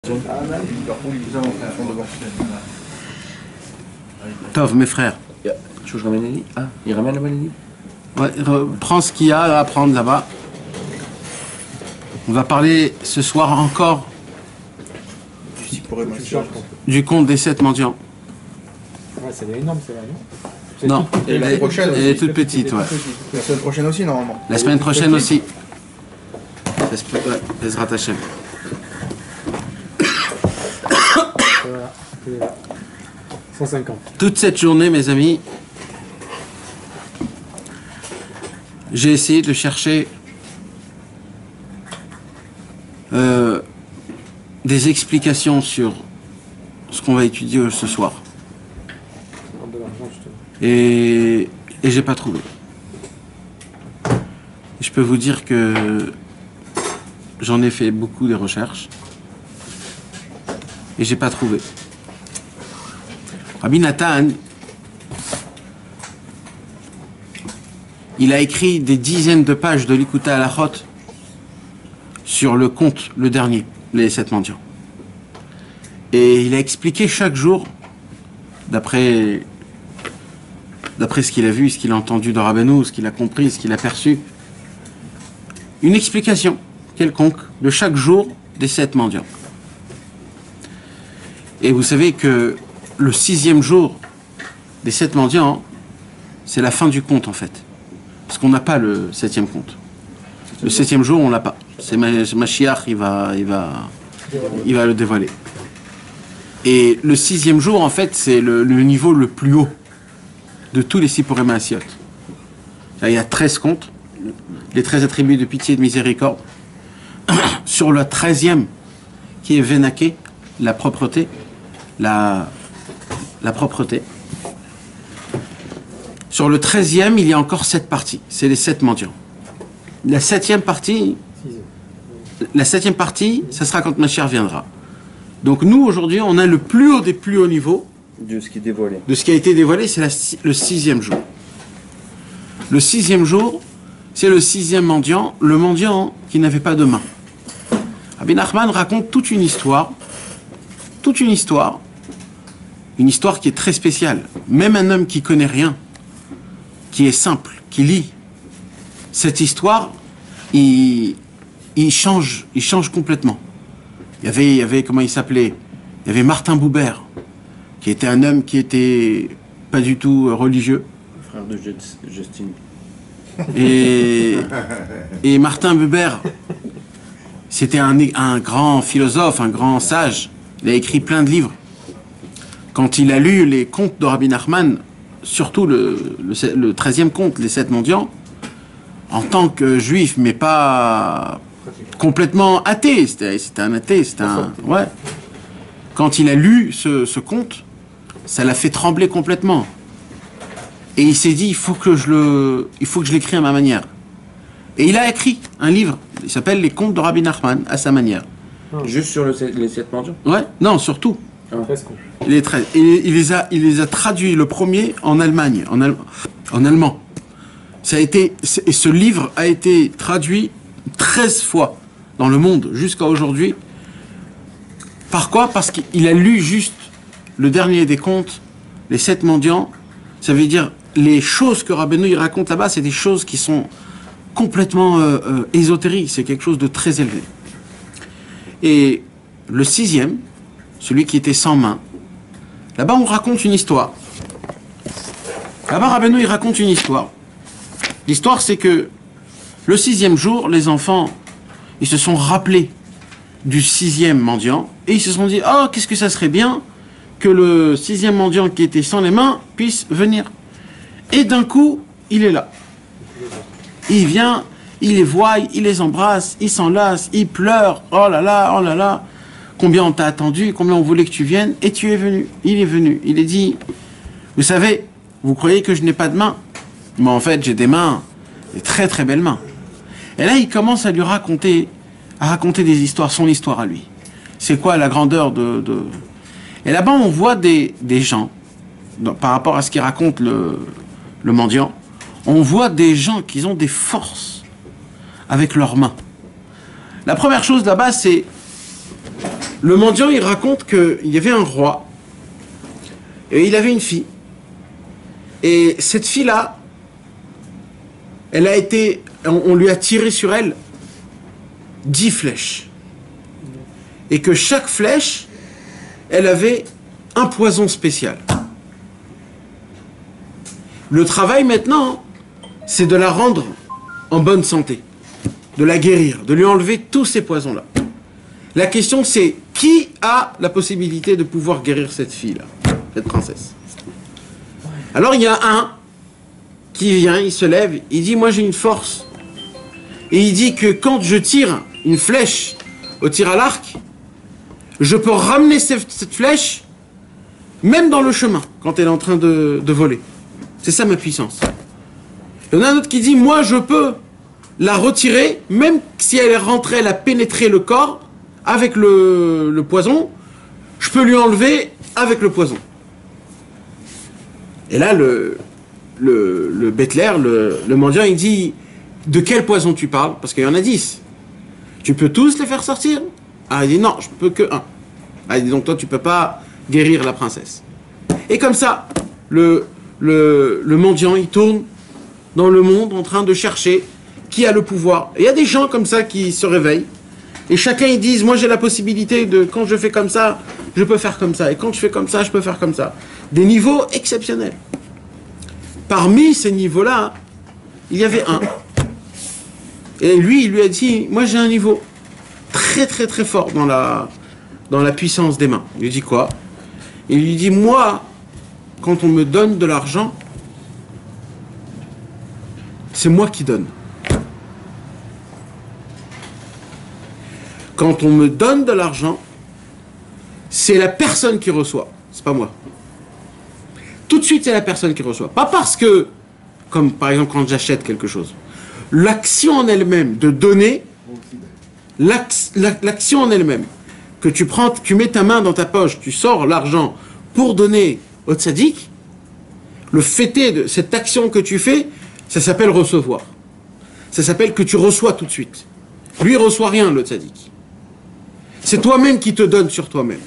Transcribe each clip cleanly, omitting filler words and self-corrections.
Tov, mes frères. Tu veux que je ramène les livres? Ah, il ramène là-bas les livres? Ouais, prends ce qu'il y a à prendre là-bas. On va parler ce soir encore du conte des 7 mendiants. Ouais, c'est énorme, c'est là, non? Et l'année prochaine elle est toute petite, ouais. La semaine prochaine aussi, normalement. La semaine prochaine aussi. Bezrat Hashem. Voilà. 150. Toute cette journée, mes amis, j'ai essayé de chercher des explications sur ce qu'on va étudier ce soir. Et j'ai pas trouvé. Je peux vous dire que j'en ai fait beaucoup de recherches et j'ai pas trouvé. Rabbi Nathan, il a écrit des dizaines de pages de l'Ikuta Halachot sur le conte, le dernier, les 7 mendiants. Et il a expliqué chaque jour, d'après ce qu'il a vu, ce qu'il a entendu de Rabbeinu, ce qu'il a compris, ce qu'il a perçu, une explication quelconque de chaque jour des 7 mendiants. Et vous savez que le 6e jour des 7 mendiants, c'est la fin du conte en fait. Parce qu'on n'a pas le 7e conte. Le 7e jour, on l'a pas. C'est Mashiach, il va le dévoiler. Et le 6e jour, en fait, c'est le niveau le plus haut de tous les Sipurim Maasiot. Il y a 13 contes, les 13 attributs de pitié et de miséricorde. Sur le 13e, qui est Venaké, la propreté, la propreté. Sur le 13e, il y a encore 7 parties. C'est les 7 mendiants. La 7e partie, ça sera quand Mashiach viendra. Donc nous, aujourd'hui, on a le plus haut des plus hauts niveaux de ce qui est dévoilé. De ce qui a été dévoilé, c'est le 6e jour. Le 6e jour, c'est le 6e mendiant, le mendiant qui n'avait pas de main. Rabbi Nachman raconte toute une histoire qui est très spéciale. Même un homme qui connaît rien, qui est simple, qui lit cette histoire, il change complètement. Il y avait comment il s'appelait? Il y avait Martin Buber, qui était un homme qui était pas du tout religieux. Frère de Justine. Et Martin Buber, c'était un grand philosophe, un grand sage. Il a écrit plein de livres. Quand il a lu les contes de Rabbi Nachman, surtout le 13e conte, les 7 mendiants, en tant que juif, mais pas complètement athée, c'était un athée, ouais. Quand il a lu ce conte, ça l'a fait trembler complètement. Et il s'est dit, il faut que je l'écris à ma manière. Et il a écrit un livre, il s'appelle Les Contes de Rabbi Nachman, à sa manière. Juste sur les 7 mendiants? Ouais, non, surtout. Il les a traduits, le premier, en Allemagne, en allemand. Et ce livre a été traduit 13 fois dans le monde, jusqu'à aujourd'hui. Par quoi? Parce qu'il a lu juste le dernier des contes, les 7 mendiants. Ça veut dire, les choses que Rabbeinu il raconte là-bas, c'est des choses qui sont complètement ésotériques. C'est quelque chose de très élevé. Et le 6e, celui qui était sans main, là-bas on raconte une histoire. Là-bas Rabbeinu il raconte une histoire. L'histoire c'est que le 6e jour, les enfants, ils se sont rappelés du 6e mendiant et ils se sont dit, oh qu'est-ce que ça serait bien que le 6e mendiant qui était sans les mains puisse venir. Et d'un coup, il est là. Il vient, il les voit, il les embrasse, il s'enlace, il pleure, oh là là, combien on t'a attendu, combien on voulait que tu viennes, et tu es venu. Il est venu, il est dit, vous savez, vous croyez que je n'ai pas de mains? Mais en fait, j'ai des mains, des très très belles mains. Et là, il commence à lui raconter des histoires, son histoire à lui. C'est quoi la grandeur de... Et là-bas, on voit des gens, par rapport à ce qu'il raconte le mendiant, on voit des gens qui ont des forces avec leurs mains. La première chose là-bas, c'est Le mendiant, il raconte qu'il y avait un roi et il avait une fille. Et cette fille-là, elle a été, on lui a tiré sur elle 10 flèches. Et que chaque flèche, elle avait un poison spécial. Le travail maintenant, c'est de la rendre en bonne santé, de la guérir, de lui enlever tous ces poisons-là. La question c'est, qui a la possibilité de pouvoir guérir cette fille-là, cette princesse? Alors il y a un qui vient, il se lève, il dit, moi j'ai une force. Et il dit que quand je tire une flèche au tir à l'arc, je peux ramener cette flèche, même dans le chemin, quand elle est en train de voler. C'est ça ma puissance. Il y en a un autre qui dit, moi je peux la retirer, même si elle est rentrée, elle a pénétré le corps, avec le poison, je peux lui enlever avec le poison. Et là, le Bettler, le mendiant, il dit, de quel poison tu parles? Parce qu'il y en a 10. Tu peux tous les faire sortir? Ah, il dit, non, je peux que un. Ah, il dit, donc toi, tu peux pas guérir la princesse. Et comme ça, le mendiant, il tourne dans le monde en train de chercher qui a le pouvoir. Et il y a des gens comme ça qui se réveillent. Et chacun, ils disent, moi j'ai la possibilité de, quand je fais comme ça, je peux faire comme ça. Et quand je fais comme ça, je peux faire comme ça. Des niveaux exceptionnels. Parmi ces niveaux-là, il y avait un. Et lui, il lui a dit, moi j'ai un niveau très très très fort dans la puissance des mains. Il lui dit quoi? Il lui dit, moi, quand on me donne de l'argent, c'est moi qui donne. Quand on me donne de l'argent, c'est la personne qui reçoit, c'est pas moi. Tout de suite, c'est la personne qui reçoit. Pas parce que, comme par exemple quand j'achète quelque chose, l'action en elle-même de donner, l'action en elle-même, que tu prends, tu mets ta main dans ta poche, tu sors l'argent pour donner au tzaddik, le fêter de cette action que tu fais, ça s'appelle recevoir. Ça s'appelle que tu reçois tout de suite. Lui, il reçoit rien, le tzaddik. C'est toi-même qui te donnes sur toi-même.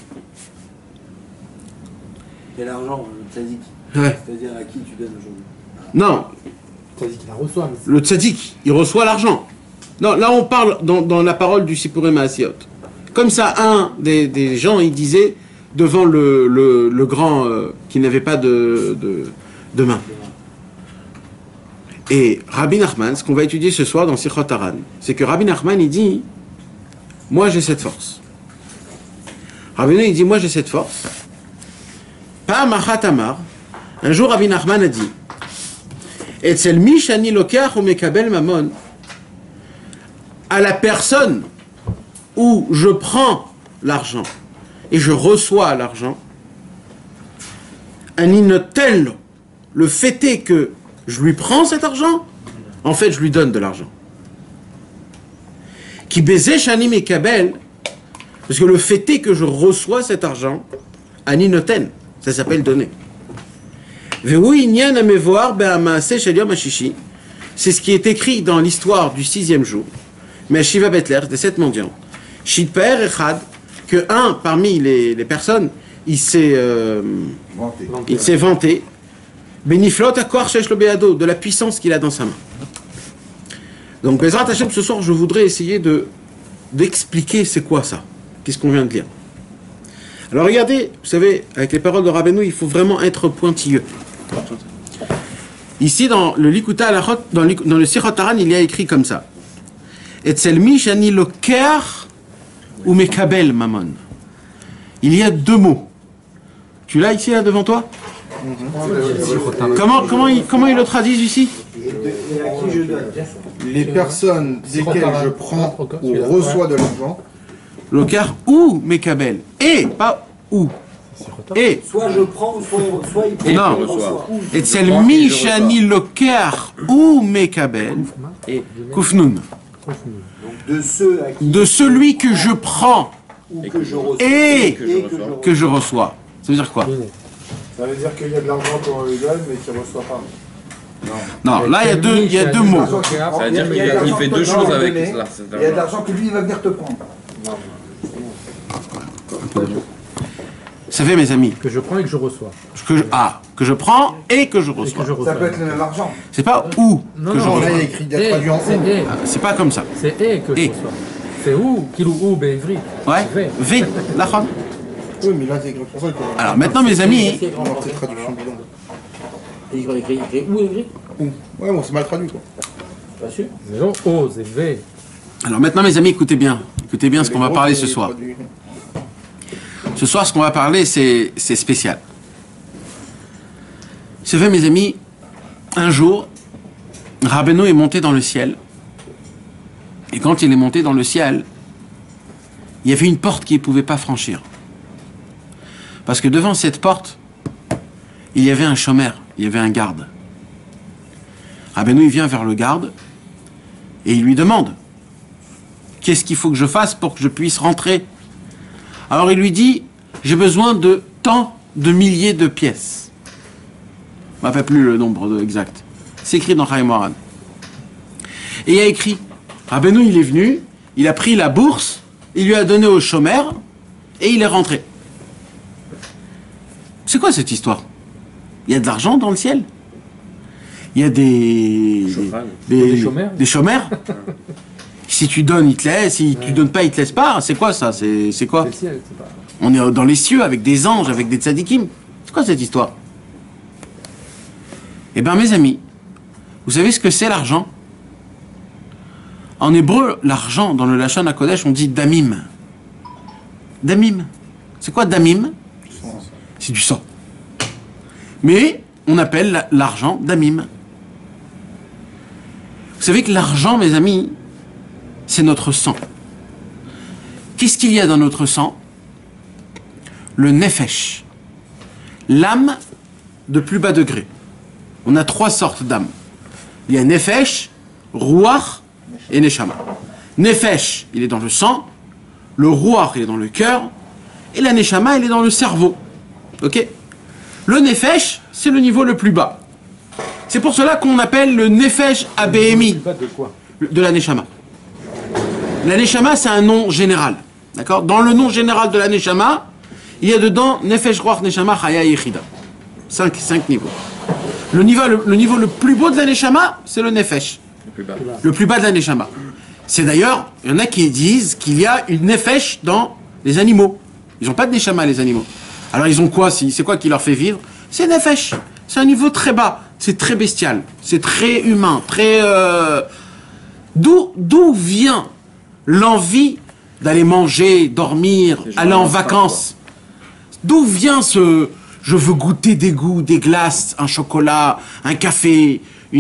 Et l'argent, le tzaddik, Ouais. c'est-à-dire à qui tu donnes aujourd'hui? Non, Tu as dit qu'il la reçoit. Mais le tzaddik, il reçoit l'argent. Non, là on parle dans la parole du Sipurim Maasiot. Comme ça, un des gens, il disait devant le grand qui n'avait pas de main. Et Rabbi Nachman, ce qu'on va étudier ce soir dans Sichot Haran, c'est que Rabbi Nachman, il dit, moi j'ai cette force. Rabbi Nachman, il dit, moi j'ai cette force. Pa'am achat amar, un jour Rabbi Nachman a dit, Etzel mi shani lokach ou mekabel mamon, à la personne où je prends l'argent et je reçois l'argent, un inotel, le fait est que je lui prends cet argent, en fait je lui donne de l'argent. Qui baiser shani mekabel, parce que le fait est que je reçois cet argent, un inoten, ça s'appelle donner. C'est ce qui est écrit dans l'histoire du 6e jour, mais Shiva Bettler, des 7 mendiants. Shidper Echad, que un parmi les personnes, il s'est vanté, Beniflot Akor Shesh Lo Beado, de la puissance qu'il a dans sa main. Donc, Bezrat Hashem, ce soir, je voudrais essayer d'expliquer c'est quoi ça, qu'est-ce qu'on vient de lire. Alors regardez, vous savez, avec les paroles de Rabbeinu, il faut vraiment être pointilleux. Ici, dans le Likuta Halachot, dans le Sichot Haran, il y a écrit comme ça. Etzel mi shani loker ou mekabel mamon. Il y a 2 mots. Tu l'as ici, là, devant toi? Comment ils le traduisent ici? Les personnes desquelles je prends ou reçois de l'argent, Loker ou mekabel. Et, pas ou. Et. Soit je prends, soit il prend. Non. Etzel mi shani loker ou mekabel. Kufnun. Donc de ceux à qui De celui que je prends ou que je reçois. et que je reçois. Ça veut dire quoi? Ça veut dire qu'il y a de l'argent qu'on lui donne, mais qu'il ne reçoit pas. Non, là il y a deux mots. Ça veut dire qu'il fait 2 choses avec ça. il y a de l'argent que lui il va venir te prendre. Vous savez, mes amis, Que je prends et que je reçois. que je prends et que je Et que reçois. je reçois. Ça peut être le même argent. C'est pas ou Non, que je non, reçois. Là, il y a écrit, il y a traduit en c'est ou. et. C'est pas comme ça. C'est et que je Et. reçois. C'est ou, kilo ou, bévri. Ouais. V. D'accord. Oui, mais là, c'est écrit pour ça. Alors maintenant, mes amis, Alors, c'est traduction bidon. Écrit où écrit Ou. Ouais, bon, c'est mal traduit, quoi. Pas sûr. Zéro, O, c'est V. alors maintenant, mes amis, écoutez bien ce qu'on va parler ce soir. Ce soir, ce qu'on va parler, c'est spécial. C'est vrai, mes amis, un jour, Rabbeinu est monté dans le ciel. Et quand il est monté dans le ciel, il y avait une porte qu'il ne pouvait pas franchir. Parce que devant cette porte, il y avait un chômeur, il y avait un garde. Rabbeinu, il vient vers le garde et il lui demande « Qu'est-ce qu'il faut que je fasse pour que je puisse rentrer ?» Alors il lui dit « J'ai besoin de tant de milliers de pièces. » Je ne me rappelle plus le nombre exact. C'est écrit dans Chaim Moharan. Et il y a écrit, Rabbeinu il est venu, il a pris la bourse, il lui a donné au chômeur, et il est rentré. C'est quoi cette histoire? Il y a de l'argent dans le ciel? Il y a des chômeurs? Si tu donnes, il te laisse, si tu donnes pas, il te laisse pas. C'est quoi ça? C'est quoi? Le ciel, c'est pas. On est dans les cieux avec des anges, avec des tzadikim. C'est quoi cette histoire? Eh bien, mes amis, vous savez ce que c'est l'argent? En hébreu, l'argent, dans le Lachon HaKodesh, on dit damim. Damim. C'est quoi damim? C'est du sang. Mais on appelle l'argent damim. Vous savez que l'argent, mes amis, c'est notre sang. Qu'est-ce qu'il y a dans notre sang? Le nefesh. L'âme de plus bas degré. On a 3 sortes d'âmes. Il y a nefesh, ruach et neshama. Nefesh, il est dans le sang. Le ruach, il est dans le cœur. Et la neshama, elle est dans le cerveau. Ok? Le nefesh, c'est le niveau le plus bas. C'est pour cela qu'on appelle le nefesh abéhémi De quoi? de la neshama. La neshama, c'est un nom général. D'accord? Dans le nom général de la neshama, il y a dedans nefesh, ruach, neshama, chaya et yechida. 5 niveaux. Le niveau le plus beau de la neshama, c'est le nefesh. Le plus bas de la neshama. C'est d'ailleurs, il y en a qui disent qu'il y a une nefesh dans les animaux. Ils n'ont pas de neshama, les animaux. Alors ils ont quoi? C'est quoi qui leur fait vivre? C'est nefesh. C'est un niveau très bas. C'est très bestial. C'est très humain. Très. D'où vient l'envie d'aller manger, dormir, aller en vacances? D'où vient ce je veux goûter des goûts, des glaces, un chocolat, un café,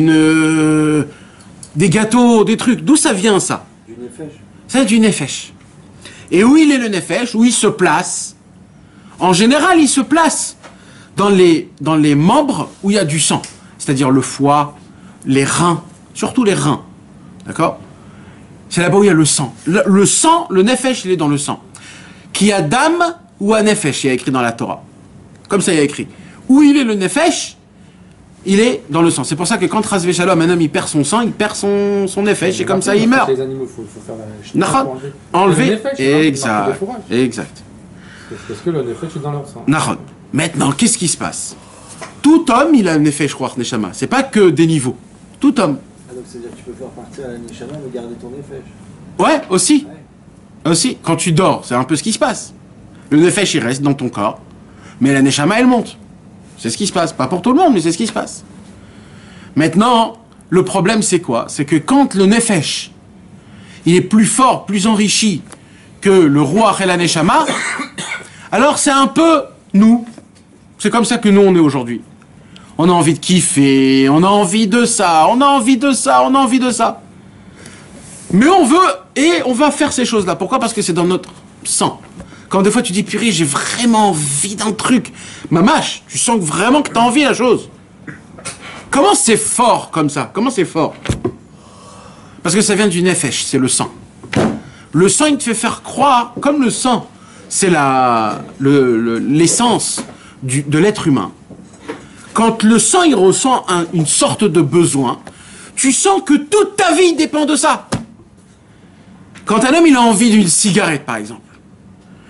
des gâteaux, des trucs? D'où ça vient ça? Du nefesh. C'est du nefesh. Et où il est le nefesh? Où il se place? En général, il se place dans les membres où il y a du sang. C'est-à-dire le foie, les reins, surtout les reins. D'accord? C'est là-bas où il y a le sang. Le sang, le nefesh, il est dans le sang. Qui a dame ou a nefesh, il y a écrit dans la Torah. Comme ça, il y a écrit. Où il est le nefesh, il est dans le sang. C'est pour ça que quand Ras Shalom, un homme, il perd son sang, il perd son nefesh, et comme ça, il meurt. Les animaux, il faut faire la Nahon. Enlever. Exact. Parce que le nefesh est dans leur sang. Nahon. Maintenant, qu'est-ce qui se passe? Tout homme, il a un nefesh, ruach, neshama. C'est pas que des niveaux. Tout homme. Ah, donc c'est-à-dire que tu peux faire partir la neshama mais garder ton nefesh. Ouais, aussi. Ouais. Aussi. Quand tu dors, c'est un peu ce qui se passe. Le nefesh, il reste dans ton corps. Mais la neshama, elle monte. C'est ce qui se passe. Pas pour tout le monde, mais c'est ce qui se passe. Maintenant, le problème, c'est quoi? C'est que quand le nefesh, il est plus fort, plus enrichi que le ruach et la neshama, alors c'est un peu nous. C'est comme ça que nous, on est aujourd'hui. On a envie de kiffer, on a envie de ça, on a envie de ça, on a envie de ça. Mais on veut, et on va faire ces choses-là. Pourquoi? Parce que c'est dans notre sang. Quand des fois tu dis, purée, j'ai vraiment envie d'un truc. Mamache, tu sens vraiment que tu as envie de la chose. Comment c'est fort comme ça? Comment c'est fort? Parce que ça vient du nefesh, c'est le sang. Le sang, il te fait faire croire, comme le sang, c'est l'essence de l'être humain. Quand le sang, il ressent une sorte de besoin, tu sens que toute ta vie dépend de ça. Quand un homme, il a envie d'une cigarette, par exemple,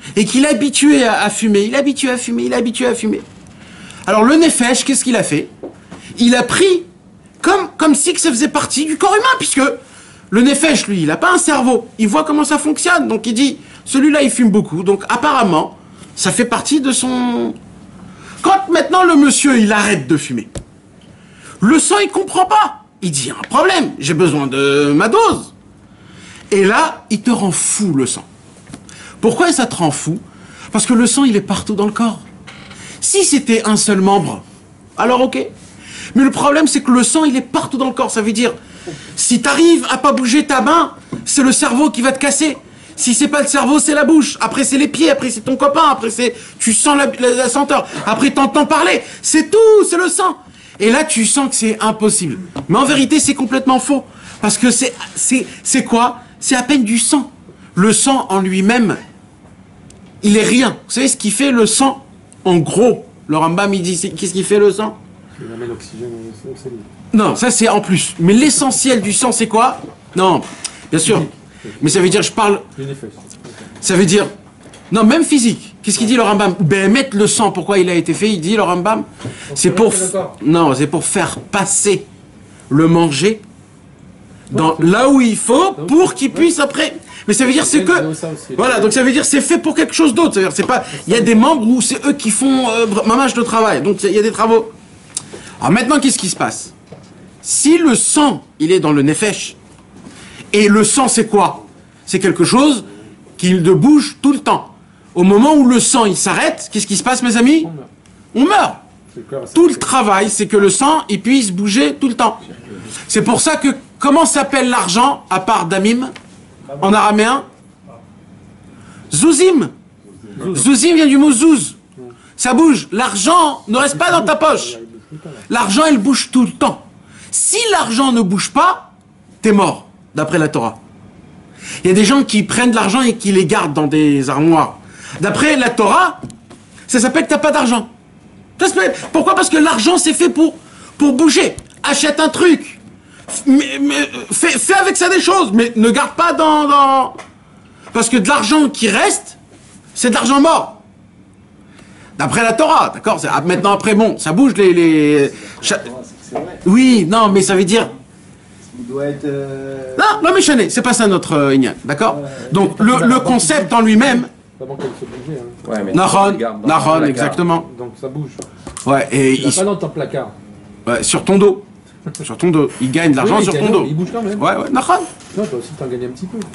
et qu'il est habitué à fumer, il est habitué à fumer, il est habitué à fumer. Alors le Nefesh, qu'est-ce qu'il a fait? Il a pris comme si que ça faisait partie du corps humain, puisque le Nefesh, lui, il n'a pas un cerveau. Il voit comment ça fonctionne. Donc il dit, celui-là, il fume beaucoup. Donc apparemment, ça fait partie de son... Quand maintenant le monsieur, il arrête de fumer, le sang, il comprend pas. Il dit, il y a un problème, j'ai besoin de ma dose. Et là, il te rend fou, le sang. Pourquoi ça te rend fou? Parce que le sang, il est partout dans le corps. Si c'était un seul membre, alors ok. Mais le problème, c'est que le sang, il est partout dans le corps. Ça veut dire, si tu arrives à pas bouger ta main, c'est le cerveau qui va te casser. Si c'est pas le cerveau, c'est la bouche. Après, c'est les pieds. Après, c'est ton copain. Après, tu sens la senteur. Après, t'entends parler. C'est tout, c'est le sang. Et là, tu sens que c'est impossible. Mais en vérité, c'est complètement faux. Parce que c'est quoi? C'est à peine du sang. Le sang en lui-même, il est rien. Vous savez ce qui fait le sang? En gros, le Rambam, il dit, qu'est-ce qui fait le sang? Il amène l'oxygène au cellules. Non, ça c'est en plus. Mais l'essentiel du sang, c'est quoi? Non, bien sûr. Mais ça veut dire, je parle... Ça veut dire... Non, même physique. Qu'est-ce qu'il dit le Rambam? Ben, mettre le sang, pourquoi il a été fait? Il dit, le Rambam, c'est pour... Non, c'est pour faire passer le manger là où il faut pour qu'il puisse après... Mais ça veut dire c'est que... Voilà, donc ça veut dire c'est fait pour quelque chose d'autre. C'est-à-dire c'est pas... Il y a des membres où c'est eux qui font mamage de travail. Donc il y a des travaux. Alors maintenant, qu'est-ce qui se passe? Si le sang, il est dans le Nefesh, et le sang c'est quoi? C'est quelque chose qui bouge tout le temps. Au moment où le sang, il s'arrête, qu'est-ce qui se passe, mes amis? On meurt. Tout le travail, c'est que le sang, il puisse bouger tout le temps. C'est pour ça que, comment s'appelle l'argent, à part damim? En araméen? Zouzim. Zouzim vient du mot zouz. Ça bouge. L'argent ne reste pas dans ta poche. L'argent, il bouge tout le temps. Si l'argent ne bouge pas, t'es mort, d'après la Torah. Il y a des gens qui prennent de l'argent et qui les gardent dans des armoires. D'après la Torah, ça s'appelle que t'as pas d'argent. Pourquoi? Parce que l'argent, c'est fait pour bouger. Achète un truc. Fais avec ça des choses, mais ne garde pas dans... Parce que de l'argent qui reste, c'est de l'argent mort. D'après la Torah, d'accord? Maintenant, après, bon, ça bouge Oui, non, mais ça veut dire... Il doit être... Non, mais chané, c'est pas ça notre Inyan, d'accord? Donc, le concept en lui-même... Ça manque de se bouger, hein. Ouais, mais Nahon, exactement. Donc ça bouge. Ouais, et... Il pas dans ton placard. Ouais, sur ton dos. Sur ton dos. Il gagne de l'argent sur ton dos. Il bouge quand même. Ouais, Nahon. Non, toi aussi, t'en gagnes un petit peu.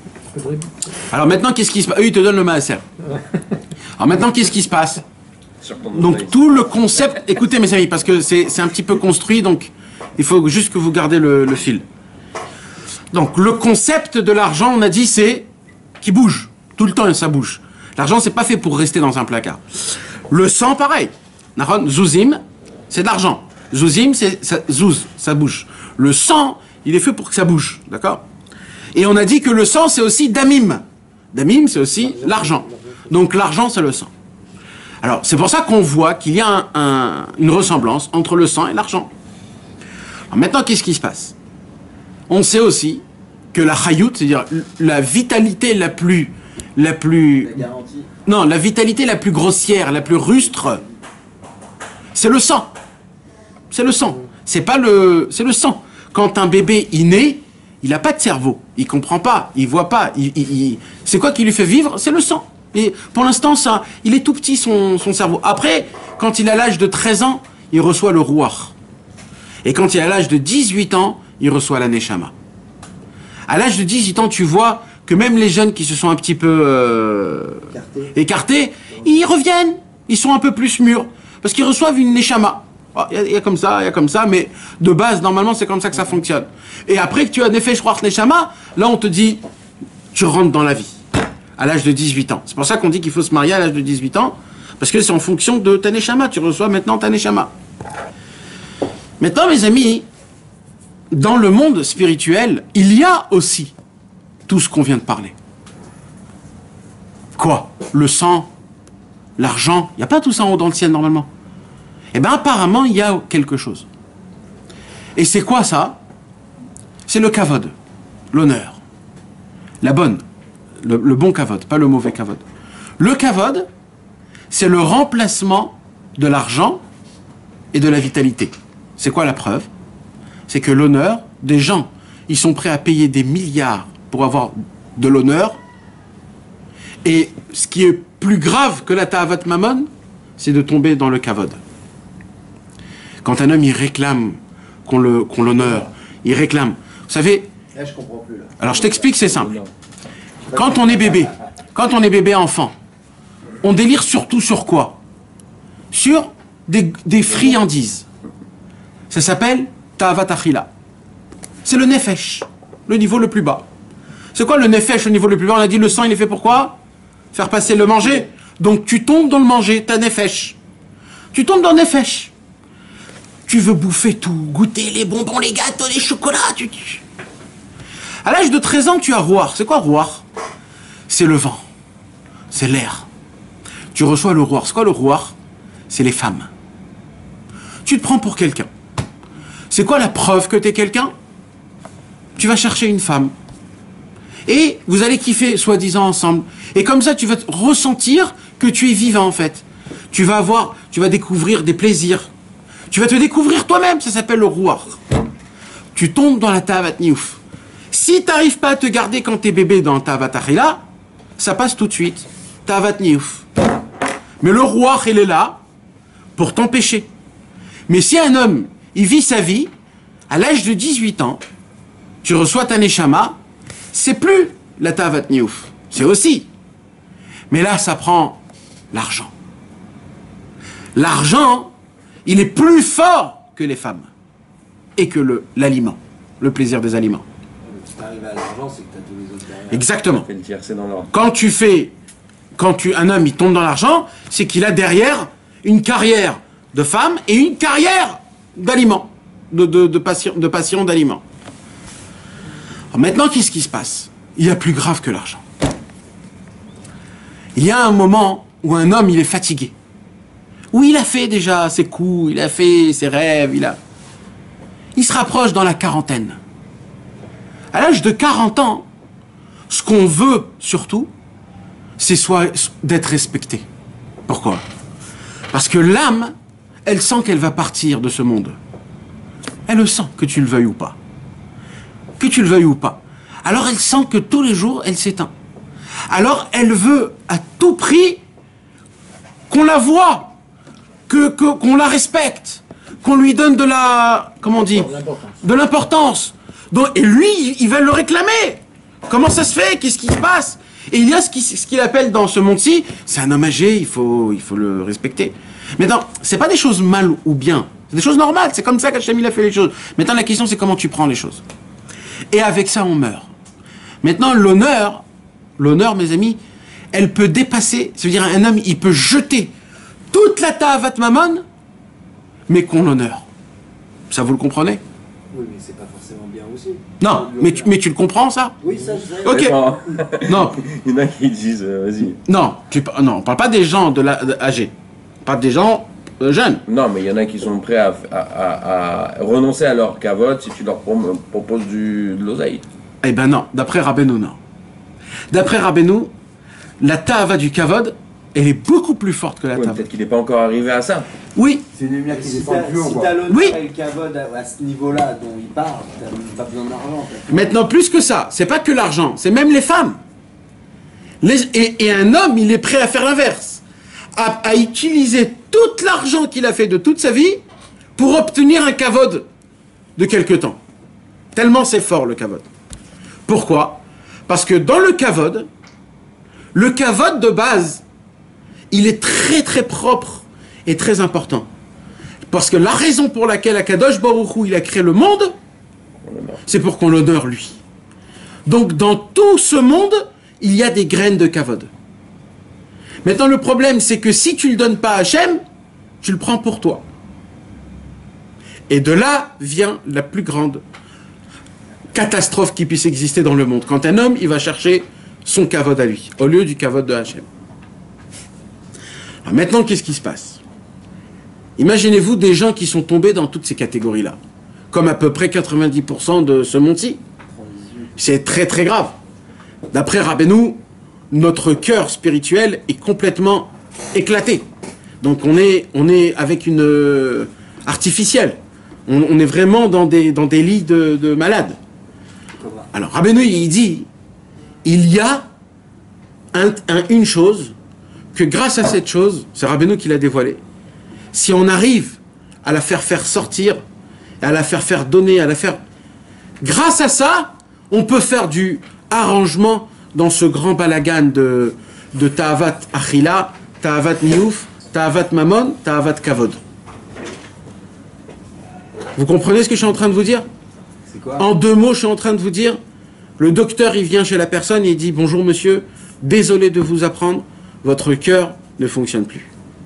Alors maintenant, qu'est-ce qui se passe? Eux, ils te donnent le maaser. Alors maintenant, qu'est-ce qui se passe? Donc tout le concept... Écoutez, mes amis, parce que c'est un petit peu construit, donc il faut juste que vous gardez le fil. Donc le concept de l'argent, on a dit, c'est qu'il bouge. Tout le temps, ça bouge. L'argent, c'est pas fait pour rester dans un placard. Le sang, pareil. Zouzim, c'est de l'argent. Zouzim, zouz, ça bouge. Le sang, il est fait pour que ça bouge, d'accord? Et on a dit que le sang, c'est aussi damim. Damim, c'est aussi l'argent. Donc l'argent, c'est le sang. Alors, c'est pour ça qu'on voit qu'il y a une ressemblance entre le sang et l'argent. Alors maintenant, qu'est-ce qui se passe? On sait aussi que la chayout, c'est-à-dire la vitalité la plus... La garantie. Non, la vitalité la plus grossière, la plus rustre, c'est le sang. C'est le sang. C'est le sang. Quand un bébé il naît, il n'a pas de cerveau. Il comprend pas, il voit pas. C'est quoi qui lui fait vivre? C'est le sang. Et pour l'instant, ça, il est tout petit son cerveau. Après, quand il a l'âge de 13 ans, il reçoit le rouar. Et quand il a l'âge de 18 ans, il reçoit la neshama. À l'âge de 18 ans, tu vois que même les jeunes qui se sont un petit peu écartés, ils reviennent. Ils sont un peu plus mûrs. Parce qu'ils reçoivent une neshama. Il y a comme ça, mais de base, normalement, c'est comme ça que ça fonctionne. Et après que tu as Nefesh Ruach Neshama, là, on te dit, tu rentres dans la vie. À l'âge de 18 ans. C'est pour ça qu'on dit qu'il faut se marier à l'âge de 18 ans. Parce que c'est en fonction de ta neshama. Tu reçois maintenant ta neshama. Maintenant, mes amis, dans le monde spirituel, il y a aussi tout ce qu'on vient de parler. Quoi? Le sang, l'argent, il n'y a pas tout ça en haut dans le ciel normalement. Eh bien apparemment il y a quelque chose. Et c'est quoi ça? C'est le kavod, l'honneur, la bonne, le bon kavod, pas le mauvais kavod. Le kavod, c'est le remplacement de l'argent et de la vitalité. C'est quoi la preuve? C'est que l'honneur, des gens, ils sont prêts à payer des milliards pour avoir de l'honneur. Et ce qui est plus grave que la ta'avat mammon, c'est de tomber dans le kavod. Quand un homme, il réclame qu'on l'honneur, il réclame. Vous savez... Là, je comprends plus, là. Alors, je t'explique, c'est simple. Quand on est bébé enfant, on délire surtout sur quoi? Sur des friandises. Ça s'appelle ta'avat achila. C'est le nefesh, le niveau le plus bas. C'est quoi le nefesh, le niveau le plus bas? On a dit le sang, il est fait pour quoi? Faire passer le manger. Donc tu tombes dans le manger, t'as nefesh. Tu tombes dans le nefesh. Tu veux bouffer tout, goûter les bonbons, les gâteaux, les chocolats. À l'âge de 13 ans, tu as roar. C'est quoi roar? C'est le vent. C'est l'air. Tu reçois le roar. C'est quoi le roar? C'est les femmes. Tu te prends pour quelqu'un. C'est quoi la preuve que tu es quelqu'un? Tu vas chercher une femme. Et vous allez kiffer, soi-disant, ensemble. Et comme ça, tu vas ressentir que tu es vivant, en fait. Tu vas découvrir des plaisirs. Tu vas te découvrir toi-même. Ça s'appelle le roar. Tu tombes dans la ta'avat niouf. Si tu n'arrives pas à te garder quand tu es bébé dans ta'avat achila, ça passe tout de suite. Ta'avat niouf. Mais le roar, il est là pour t'empêcher. Mais si un homme, il vit sa vie, à l'âge de 18 ans, tu reçois ta neshama, c'est plus la ta'avat niouf. C'est aussi. Mais là, ça prend l'argent. L'argent, il est plus fort que les femmes. Et que l'aliment. Le plaisir des aliments. Si t'arrives à l'argent, c'est que t'as tous les autres derrière. Exactement. Fait le tiercé dans l'ordre. Un homme, il tombe dans l'argent, c'est qu'il a derrière une carrière de femme et une carrière d'aliments. De passion d'aliments. Maintenant, qu'est-ce qui se passe? Il y a plus grave que l'argent. Il y a un moment où un homme, il est fatigué. Où il a fait déjà ses coups, il a fait ses rêves, il se rapproche dans la quarantaine. À l'âge de 40 ans, ce qu'on veut surtout, c'est d'être respecté. Pourquoi? Parce que l'âme, elle sent qu'elle va partir de ce monde. Elle le sent, que tu le veuilles ou pas. Que tu le veuilles ou pas. Alors elle sent que tous les jours, elle s'éteint. Alors elle veut à tout prix qu'on la voie, qu'on la respecte, qu'on lui donne de la... Comment on dit? De l'importance. Et lui, il va le réclamer. Comment ça se fait? Qu'est-ce qui se passe? Et il y a ce qu'il appelle dans ce monde-ci, c'est un homme âgé, il faut le respecter. Maintenant, c'est pas des choses mal ou bien, c'est des choses normales, c'est comme ça qu'Hachem il a fait les choses. Maintenant, la question c'est comment tu prends les choses. Et avec ça, on meurt. Maintenant, l'honneur, mes amis, elle peut dépasser, ça veut dire un homme, il peut jeter toute la ta'avat mammon, mais qu'on l'honneur. Ça, vous le comprenez? Oui, mais c'est pas forcément bien aussi. Non, mais tu le comprends, ça? Oui, ça, je sais. Ok. Non. Il y en a qui disent, vas-y. Non, on parle pas des gens âgés. On parle des gens jeunes. Non, mais il y en a qui sont prêts à renoncer à leur cavote si tu leur proposes de l'oseille. Eh ben non, d'après Rabbeinu, non. D'après Rabbeinu, la ta'ava du kavod, elle est beaucoup plus forte que la ta'ava. Peut-être qu'il n'est pas encore arrivé à ça. Oui. C'est une lumière qui Si descend plus, on t'as voit. l'honneur Oui. et le kavod à ce niveau-là dont il parle, t'as même pas besoin d'argent. Maintenant, plus que ça, c'est pas que l'argent, c'est même les femmes. Et un homme, il est prêt à faire l'inverse. À utiliser tout l'argent qu'il a fait de toute sa vie pour obtenir un kavod de quelque temps. Tellement c'est fort le kavod. Pourquoi? Parce que dans le kavod de base, il est très très propre et très important. Parce que la raison pour laquelle Akadosh Baruch Hu, il a créé le monde, c'est pour qu'on l'honore lui. Donc dans tout ce monde, il y a des graines de kavod. Maintenant le problème c'est que si tu ne le donnes pas à Hachem, tu le prends pour toi. Et de là vient la plus grande catastrophe qui puisse exister dans le monde. Quand un homme, il va chercher son kavod à lui, au lieu du kavod de Hachem. Alors maintenant, qu'est-ce qui se passe? Imaginez-vous des gens qui sont tombés dans toutes ces catégories-là. Comme à peu près 90% de ce monde-ci. C'est très très grave. D'après Rabbeinu, notre cœur spirituel est complètement éclaté. Donc on est avec une artificielle. On est vraiment dans des lits de malades. Alors Rabbeinu, il dit, il y a une chose, que grâce à cette chose, c'est Rabbeinu qui l'a dévoilé, si on arrive à la faire sortir, à la faire donner, à la faire... Grâce à ça, on peut faire du arrangement dans ce grand balagan de Ta'avat Achila, Ta'avat Niouf, Ta'avat Mamon, Ta'avat Kavod. Vous comprenez ce que je suis en train de vous dire? C'est quoi? En 2 mots, je suis en train de vous dire, le docteur, il vient chez la personne et il dit « Bonjour monsieur, désolé de vous apprendre, votre cœur ne fonctionne plus. »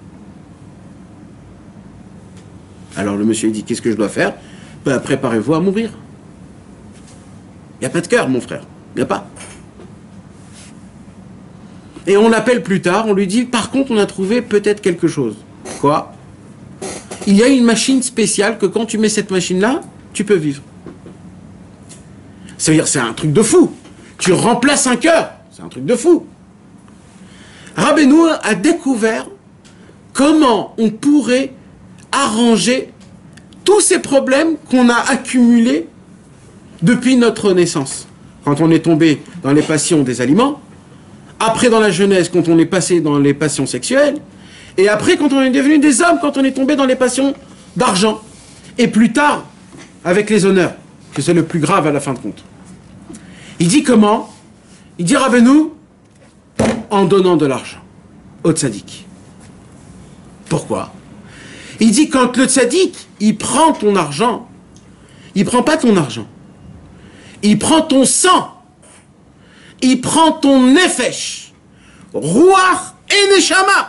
Alors le monsieur, il dit « Qu'est-ce que je dois faire ?» Ben, préparez-vous à mourir. Il n'y a pas de cœur, mon frère. Il n'y a pas. Et on l'appelle plus tard, on lui dit « Par contre, on a trouvé peut-être quelque chose. » Quoi? Il y a une machine spéciale que quand tu mets cette machine-là, tu peux vivre. C'est-à-dire, c'est un truc de fou. Tu remplaces un cœur. C'est un truc de fou. Rabbeinu a découvert comment on pourrait arranger tous ces problèmes qu'on a accumulés depuis notre naissance. Quand on est tombé dans les passions des aliments, après dans la jeunesse, quand on est passé dans les passions sexuelles, et après quand on est devenu des hommes, quand on est tombé dans les passions d'argent. Et plus tard, avec les honneurs, que c'est le plus grave à la fin de compte. Il dit comment? Il dit Rabbeinu, en donnant de l'argent au tzaddik. Pourquoi? Il dit quand le tzaddik, il prend ton argent, il prend pas ton argent, il prend ton sang, il prend ton nefesh, ruach et neshama.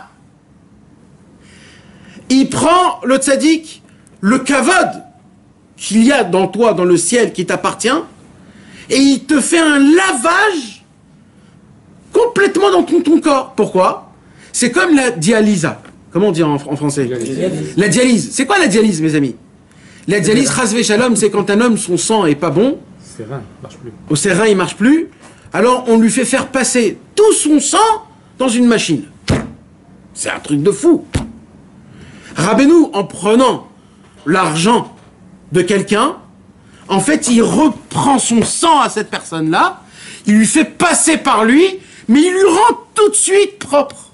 Il prend le tzaddik, le kavod qu'il y a dans toi, dans le ciel qui t'appartient, et il te fait un lavage complètement dans ton corps. Pourquoi? C'est comme la dialyse. Comment on dit en français? La dialyse. C'est quoi la dialyse, mes amis? La dialyse, chasvé shalom, c'est quand un homme, son sang est pas bon. Ses reins, marche plus. Ses reins, il marche plus. Alors, on lui fait faire passer tout son sang dans une machine. C'est un truc de fou. Rabbeinu, en prenant l'argent de quelqu'un, en fait, il reprend son sang à cette personne-là, il lui fait passer par lui, mais il lui rend tout de suite propre.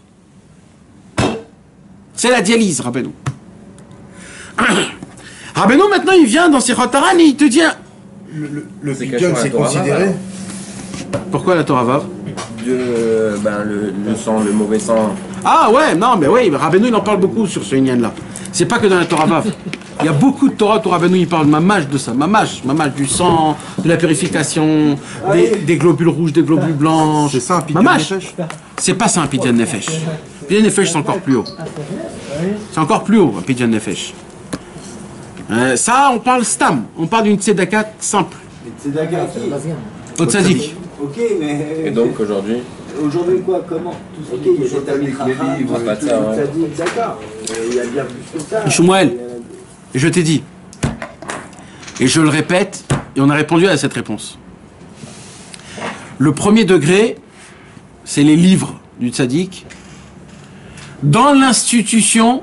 C'est la dialyse, Rabbeinu. Rabbeinu, maintenant, il vient dans ses Rotaran et il te dit... Le viol, c'est considéré... Pourquoi la Torah Vav? Le sang, le mauvais sang. Ah ouais, non, mais oui, Rabbeinu, il en parle beaucoup sur ce Inyan-là. C'est pas que dans la Torah Vav. Il y a beaucoup de Torah où Rabbeinu, il parle mamage de ça. Mamage du sang, de la purification, des globules rouges, des globules blancs. C'est ça un pidyon nefesh? C'est pas ça un pidyon nefesh. Pidyon nefesh, c'est encore plus haut. C'est encore plus haut, un pidyon nefesh. Ça, on parle stam. On parle d'une tzedaka simple. Tzedaka Au tzadik. Ok, mais... Et donc aujourd'hui? Aujourd'hui quoi? Comment? Ok, il y a des tamis crachats, on va pas de ça, ouais. D'accord. Il y a bien plus que ça. Shmuel, je t'ai dit, et je le répète, et on a répondu à cette réponse. Le premier degré, c'est les livres du tzaddik dans l'institution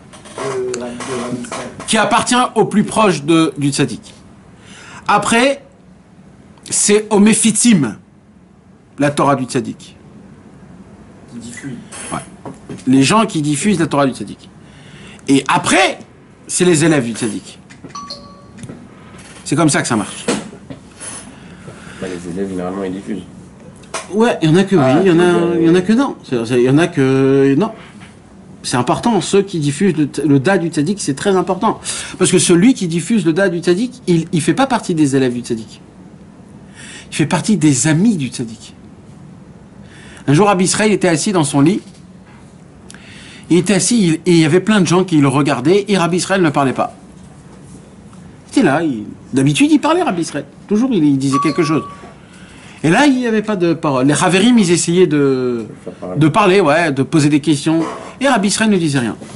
qui appartient au plus proche du tzaddik. Après, c'est au Mefitzim, la Torah du tzaddik. Qui diffuse. Ouais. Les gens qui diffusent la Torah du tzaddik. Et après, c'est les élèves du tzaddik. C'est comme ça que ça marche. Bah, les élèves, généralement, ils diffusent. Ouais, il y en a que oui, il y en a que non. Il y en a que non. C'est important, ceux qui diffusent le da du tzaddik, c'est très important. Parce que celui qui diffuse le da du tzaddik, il fait pas partie des élèves du tzaddik. Il fait partie des amis du tzaddik. Un jour, Rabbi Israël était assis dans son lit. Il était assis et il y avait plein de gens qui le regardaient et Rabbi Israël ne parlait pas. Il était là. D'habitude, il parlait, Rabbi Israël. Toujours, il disait quelque chose. Et là, il n'y avait pas de parole. Les Haverim, ils essayaient de parler, ouais, de poser des questions. Et Rabbi Israël ne disait rien.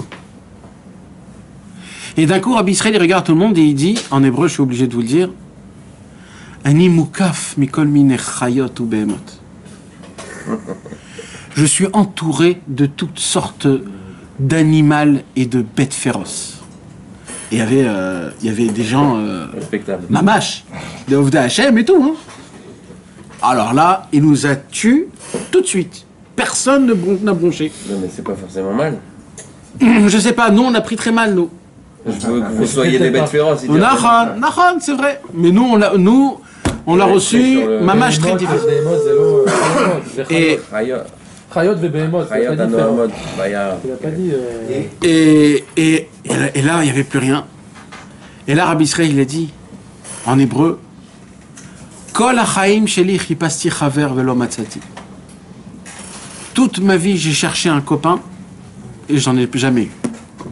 Et d'un coup, Rabbi Israël, il regarde tout le monde et il dit, en hébreu, je suis obligé de vous le dire, Ani mukaf mikol mine chayot ou behemot. je suis entouré de toutes sortes d'animaux et de bêtes féroces. Et il y avait des gens... Respectable. Mamash, des Ovda Hachem et tout. Hein. Alors là, il nous a tués tout de suite. Personne n'a bronché. Non, mais c'est pas forcément mal. Je sais pas, nous on a pris très mal, nous. Je veux que vous soyez des bêtes féroces. Nahon, c'est vrai. Mais nous, on l'a reçu, Mamash très difficile. Et... Chayot ve Behemoth. Chayot Anoamod. Il a pas dit... Et là, il n'y avait plus rien. Et là, Rabbi Israël, il a dit, en hébreu, Kol hachaim sheli chipasti chaver velo matzati. Toute ma vie, j'ai cherché un copain et j'en ai jamais eu.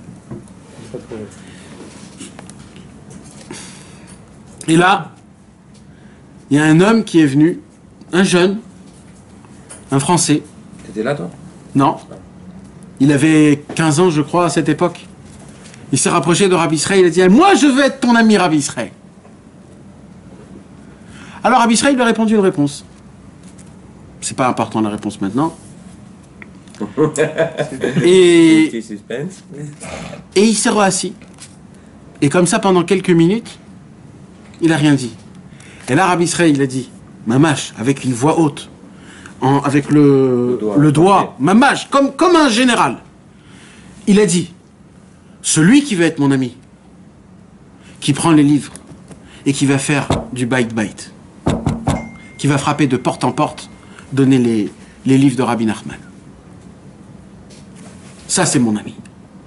Et là, il y a un homme qui est venu, un jeune, un Français. T'étais là, toi? Non. Il avait 15 ans, je crois, à cette époque. Il s'est rapproché de Rabbi Israël, il a dit « Moi, je veux être ton ami, Rabbi Israël. » Alors, Rabbi Israël lui a répondu une réponse. C'est pas important, la réponse, maintenant. Et il s'est reassis. Et comme ça, pendant quelques minutes, il n'a rien dit. Et là, Rabbi Israël, il a dit « Mamash », avec une voix haute, avec le doigt, Mamash, comme un général. Il a dit « Celui qui veut être mon ami, qui prend les livres et qui va faire du bite-bite, qui va frapper de porte en porte, donner les livres de Rabbi Nachman. Ça, c'est mon ami. »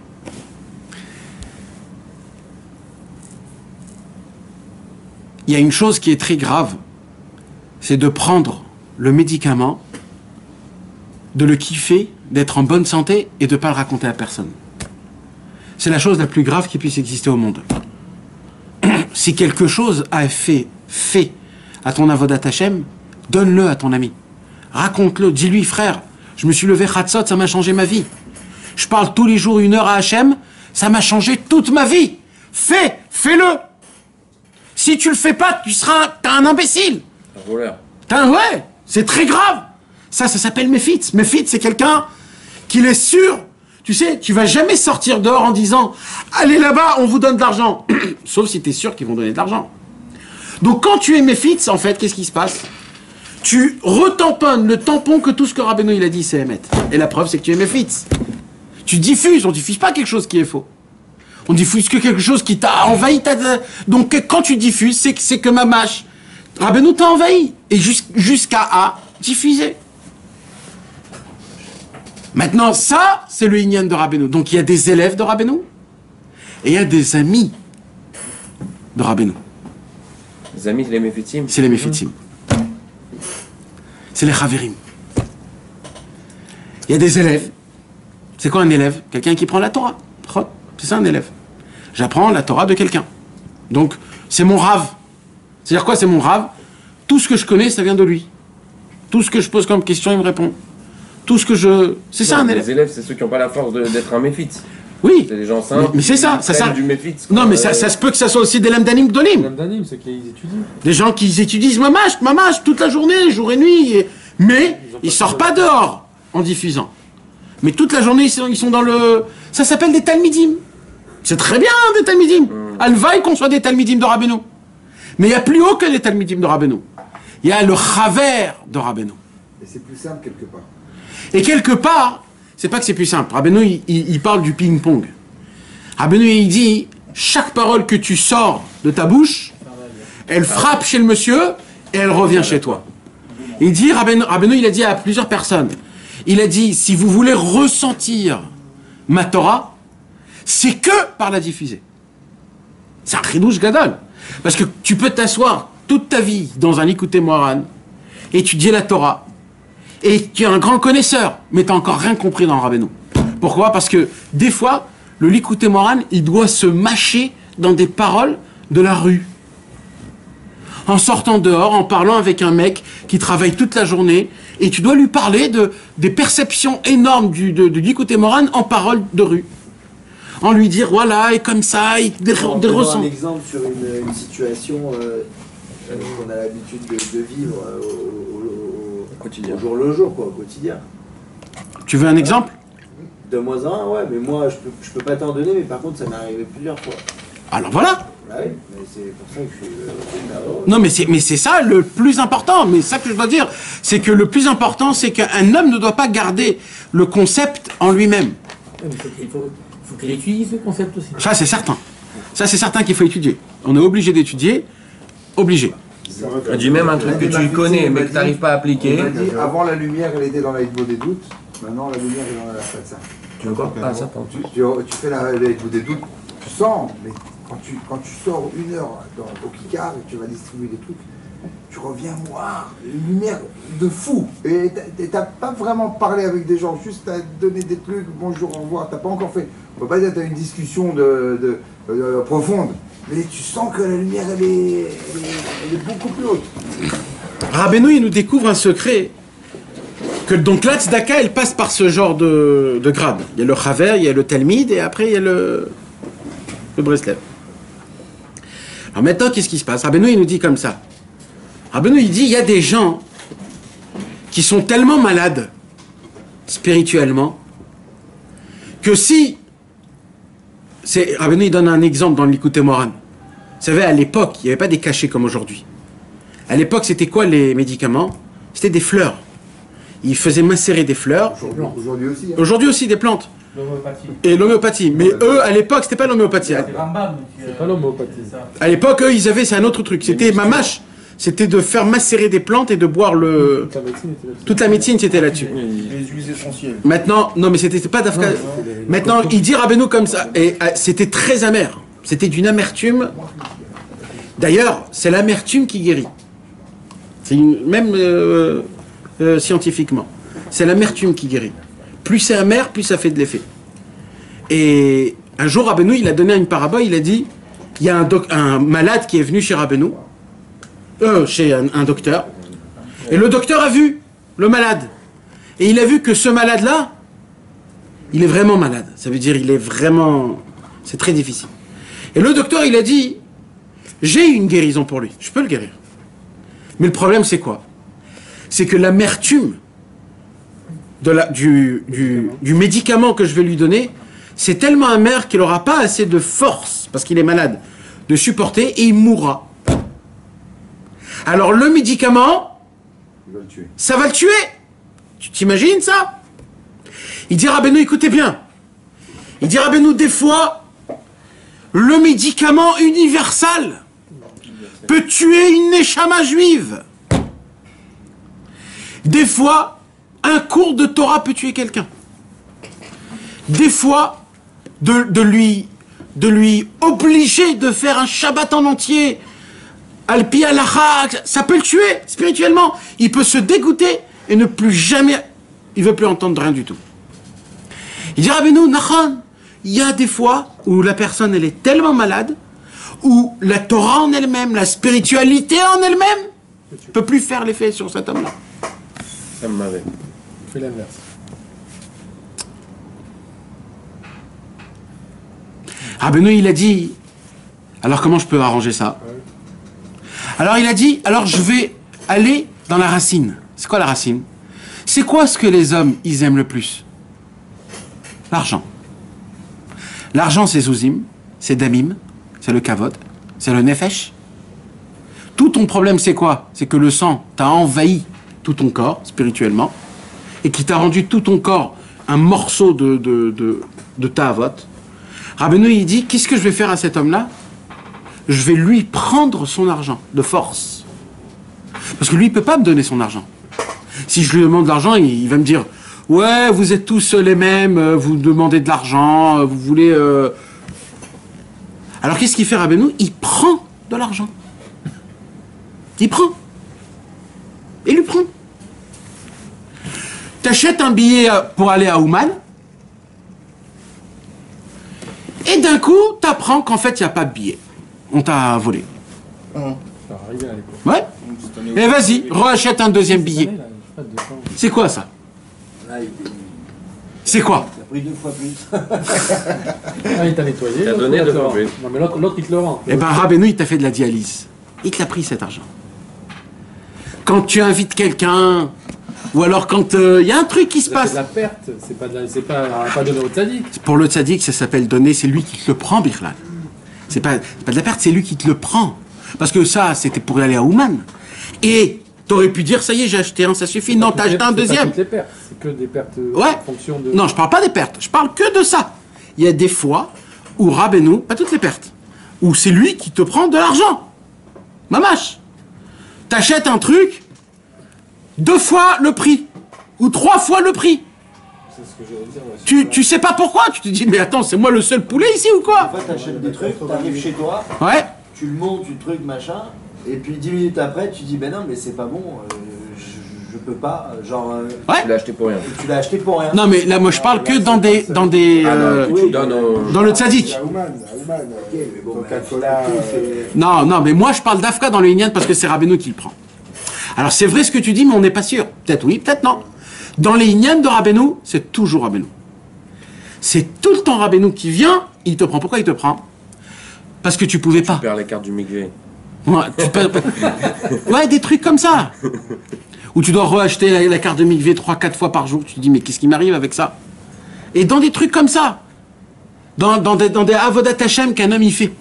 Il y a une chose qui est très grave, c'est de prendre le médicament, de le kiffer, d'être en bonne santé et de ne pas le raconter à personne. C'est la chose la plus grave qui puisse exister au monde. Si quelque chose a fait à ton avodat Hashem, donne-le à ton ami. Raconte-le, dis-lui, frère, je me suis levé Chatzot, ça m'a changé ma vie. Je parle tous les jours 1 heure à Hashem, ça m'a changé toute ma vie. Fais-le. Si tu le fais pas, t'as un imbécile. Un voleur. Ouais, c'est très grave. Ça s'appelle méfitz. Méfitz, c'est quelqu'un qui est sûr. Tu sais, tu vas jamais sortir dehors en disant « Allez là-bas, on vous donne de l'argent. » Sauf si tu es sûr qu'ils vont donner de l'argent. Donc quand tu es méfitz, en fait, qu'est-ce qui se passe? Tu retamponnes le tampon que tout ce que Rabbeinu il a dit, c'est émettre. Et la preuve, c'est que tu es méfitz. Tu diffuses, on diffuse pas quelque chose qui est faux. On diffuse que quelque chose qui t'a envahi. Donc quand tu diffuses, c'est que Mamash, Rabbeinu t'a envahi. Et jusqu'à diffuser. Maintenant, ça, c'est le Inyan de Rabbeinu. Donc il y a des élèves de Rabbeinu et il y a des amis de Rabbeinu. Les amis, c'est les méfitim. C'est les méfitim. C'est les chaverim. Il y a des élèves. C'est quoi un élève? Quelqu'un qui prend la Torah. C'est ça un élève. J'apprends la Torah de quelqu'un. Donc, c'est mon rave. C'est-à-dire quoi, c'est mon rave? Tout ce que je connais, ça vient de lui. Tout ce que je pose comme question, il me répond. Tout ce que je... C'est ça un élève. Les élèves, c'est ceux qui n'ont pas la force d'être un méfitz. Oui. C'est des gens simples. Mais c'est ça. Du méfitz. Non, mais ça se peut que ça soit aussi des lamdanim dolim. Lamdanim, c'est qu'ils étudient. Des gens qui étudient mamash, toute la journée, jour et nuit. Mais ils sortent pas dehors en diffusant. Mais toute la journée, ils sont dans le... Ça s'appelle des talmidim. C'est très bien, des talmidim. Alvaï qu'on soit des talmidim de Rabbeinu. Mais il y a plus haut que les talmidim de Rabbeinu. Il y a le chaver de Rabbeinu. Et c'est plus simple quelque part. Et quelque part, c'est pas que c'est plus simple. Rabbeinu, il parle du ping-pong. Rabbeinu, il dit, chaque parole que tu sors de ta bouche, elle frappe chez le monsieur et elle revient chez toi. Il dit, Rabbeinu, il a dit à plusieurs personnes, il a dit, si vous voulez ressentir ma Torah, c'est que par la diffuser. C'est un chidouche gadol. Parce que tu peux t'asseoir toute ta vie dans un Likutei Moharan, étudier la Torah, et tu es un grand connaisseur, mais tu n'as encore rien compris dans le Rabbeinu. Pourquoi? Parce que des fois, le Likutei Moharan, il doit se mâcher dans des paroles de la rue. En sortant dehors, en parlant avec un mec qui travaille toute la journée, et tu dois lui parler des perceptions énormes du Likutei Moharan en paroles de rue. En lui dire, voilà, et comme ça, et des ressentis. Un exemple sur une situation qu'on a l'habitude de vivre au quotidien. Au jour le jour, quoi, au quotidien. Tu veux un exemple? Donne-moi un, ouais, mais moi je peux pas t'en donner, mais par contre ça m'est arrivé plusieurs fois. Alors voilà. Bah oui, mais c'est pour ça que je suis. Non, mais c'est ça le plus important. Mais ça que je dois dire, c'est que le plus important, c'est qu'un homme ne doit pas garder le concept en lui-même. Il faut qu'il étudie ce concept aussi. Ça, c'est certain. Ça, c'est certain qu'il faut étudier. On est obligé d'étudier. Obligé. On dit même un truc que tu connais, mais que tu n'arrives pas à appliquer. Il m'a dit, avant la lumière, elle était dans la Hitbo des doutes. Maintenant, la lumière est dans la Fatsa. Tu veux quoi? Ah, ça, pardon. Tu fais la Hitbo des doutes, tu sens, mais quand tu sors 1 heure au Kikar et que tu vas distribuer des trucs, tu reviens voir une lumière de fou. Et t'as pas vraiment parlé avec des gens, juste t'as donné des trucs, bonjour, au revoir, t'as pas encore fait. On peut pas dire que t'as une discussion profonde, mais tu sens que la lumière elle est beaucoup plus haute. Rabbeinu, il nous découvre un secret. Que donc la tzedaka, elle passe par ce genre de grade. Il y a le chaver, il y a le talmid, et après il y a le breslev. Alors maintenant, qu'est-ce qui se passe? Rabbeinu, il nous dit comme ça. Rabbeinu, il dit, il y a des gens qui sont tellement malades, spirituellement, que si... Rabbeinu, il donne un exemple dans l'Ikouté Moran. Vous savez, à l'époque, il n'y avait pas des cachets comme aujourd'hui. À l'époque, c'était quoi les médicaments? C'était des fleurs. Ils faisaient macérer des fleurs. Aujourd'hui aussi. Hein. Aujourd'hui aussi, des plantes. L'homéopathie. Et l'homéopathie. Mais eux, à l'époque, c'était pas l'homéopathie. C'est Rambam. C'est pas l'homéopathie. À l'époque, eux, ils avaient, c'est un autre truc. C'était mamache. C'était de faire macérer des plantes et de boire le... Toute la médecine, c'était là-dessus. Les huiles essentielles. Maintenant, non, mais c'était pas d'Afka. Maintenant, il dit Rabbeinu comme ça. Et c'était très amer. C'était d'une amertume. D'ailleurs, c'est l'amertume qui guérit. C'est même scientifiquement. C'est l'amertume qui guérit. Plus c'est amer, plus ça fait de l'effet. Et un jour, Rabbeinu, il a donné une parabole, il a dit, il y a un malade qui est venu chez Rabbeinu, chez un docteur, et le docteur a vu le malade. Et il a vu que ce malade-là, il est vraiment malade. Ça veut dire, il est vraiment... C'est très difficile. Et le docteur, il a dit, j'ai une guérison pour lui, je peux le guérir. Mais le problème, c'est quoi? C'est que l'amertume du médicament que je vais lui donner, c'est tellement amer qu'il n'aura pas assez de force, parce qu'il est malade, de supporter, et il mourra. Alors le médicament, ça va le tuer. Tu t'imagines ça? Il dit Rabbeinu, écoutez bien. Il dit Rabbeinu, des fois, le médicament universel peut tuer une neshama juive. Des fois, un cours de Torah peut tuer quelqu'un. Des fois, de lui obliger de faire un Shabbat en entier, al-pi al-acha, ça peut le tuer spirituellement. Il peut se dégoûter et ne plus jamais, il ne veut plus entendre rien du tout. Il dit Rabbeinu, Nachon, il y a des fois où la personne elle est tellement malade, où la Torah en elle-même, la spiritualité en elle-même, ne peut plus faire l'effet sur cet homme-là. Ça m'avait. Fais l'inverse. Rabbeinu, il a dit, alors comment je peux arranger ça? Alors il a dit, alors je vais aller dans la racine. C'est quoi la racine? C'est quoi ce que les hommes, ils aiment le plus? L'argent. L'argent, c'est Zouzim, c'est Damim, c'est le Kavod, c'est le Nefesh. Tout ton problème, c'est quoi? C'est que le sang t'a envahi tout ton corps, spirituellement, et qui t'a rendu tout ton corps un morceau de ta avot. Rabbeinu, il dit, qu'est-ce que je vais faire à cet homme-là? Je vais lui prendre son argent, de force. Parce que lui, il ne peut pas me donner son argent. Si je lui demande de l'argent, il va me dire, ouais, vous êtes tous les mêmes, vous demandez de l'argent, vous voulez... Alors qu'est-ce qu'il fait Rabbeinu? Il prend de l'argent. Il prend. Il lui prend. T'achètes un billet pour aller à Ouman, et d'un coup, t'apprends qu'en fait, il n'y a pas de billet. On t'a volé. Ouais. Et vas-y, rachète un deuxième billet. C'est quoi ça? C'est quoi? Il a pris 2 fois plus. Ah, il t'a nettoyé. Il t'a donné de fois plus. Non, mais l'autre, il te le rend. Eh ben, Rabbeinu, il t'a fait de la dialyse. Il te l'a pris, cet argent. Quand tu invites quelqu'un Ou alors quand il y a un truc qui se C'est passe. de la perte, c'est pas donné au tzaddik. Pour le tzaddik, ça s'appelle donner, c'est lui qui te le prend, Birlan. C'est pas de la perte, c'est lui qui te le prend. Parce que ça, c'était pour aller à Ouman. Et t'aurais pu dire, ça y est, j'ai acheté un, ça suffit. Non, t'as acheté un C'est pas deuxième. toutes les pertes, c'est que des pertes Ouais. en fonction de... Non, je parle pas des pertes, je parle que de ça. Il y a des fois où Rabbeinu, pas toutes les pertes, où c'est lui qui te prend de l'argent. Mamache. T'achètes un truc, 2 fois le prix, ou 3 fois le prix. C'est ce que j'allais dire. Ouais, Tu sais pas pourquoi, tu te dis, mais attends, c'est moi le seul poulet ici ou quoi? En fait, t'achètes des trucs, t'arrives chez toi, Ouais. tu le montes, tu truc, machin, et puis 10 minutes après, tu dis, ben non, mais c'est pas bon, je peux pas, genre... Ouais. Tu l'as acheté pour rien. Tu l'as acheté pour rien. Non, mais là, moi, je parle que dans des Ah non, tu donnes au... dans le tzaddik. à Ouman, mais bon, Coca-Cola. Non, mais moi, je parle d'Afka dans le Inyan parce que c'est Rabbeinu qui le prend. Alors, c'est vrai ce que tu dis, mais on n'est pas sûr. Peut-être oui, peut-être non. Dans les Inyan de Rabbeinu, c'est toujours Rabbeinu. C'est tout le temps Rabbeinu qui vient, il te prend. Pourquoi il te prend? Parce que tu pouvais pas. Tu perds les cartes du Migvé. Ouais, ouais, des trucs comme ça. Où tu dois reacheter la carte de Mikvé 3-4 fois par jour. Tu te dis, mais qu'est-ce qui m'arrive avec ça? Et dans des trucs comme ça. Dans des avodat Hashem qu'un homme il fait.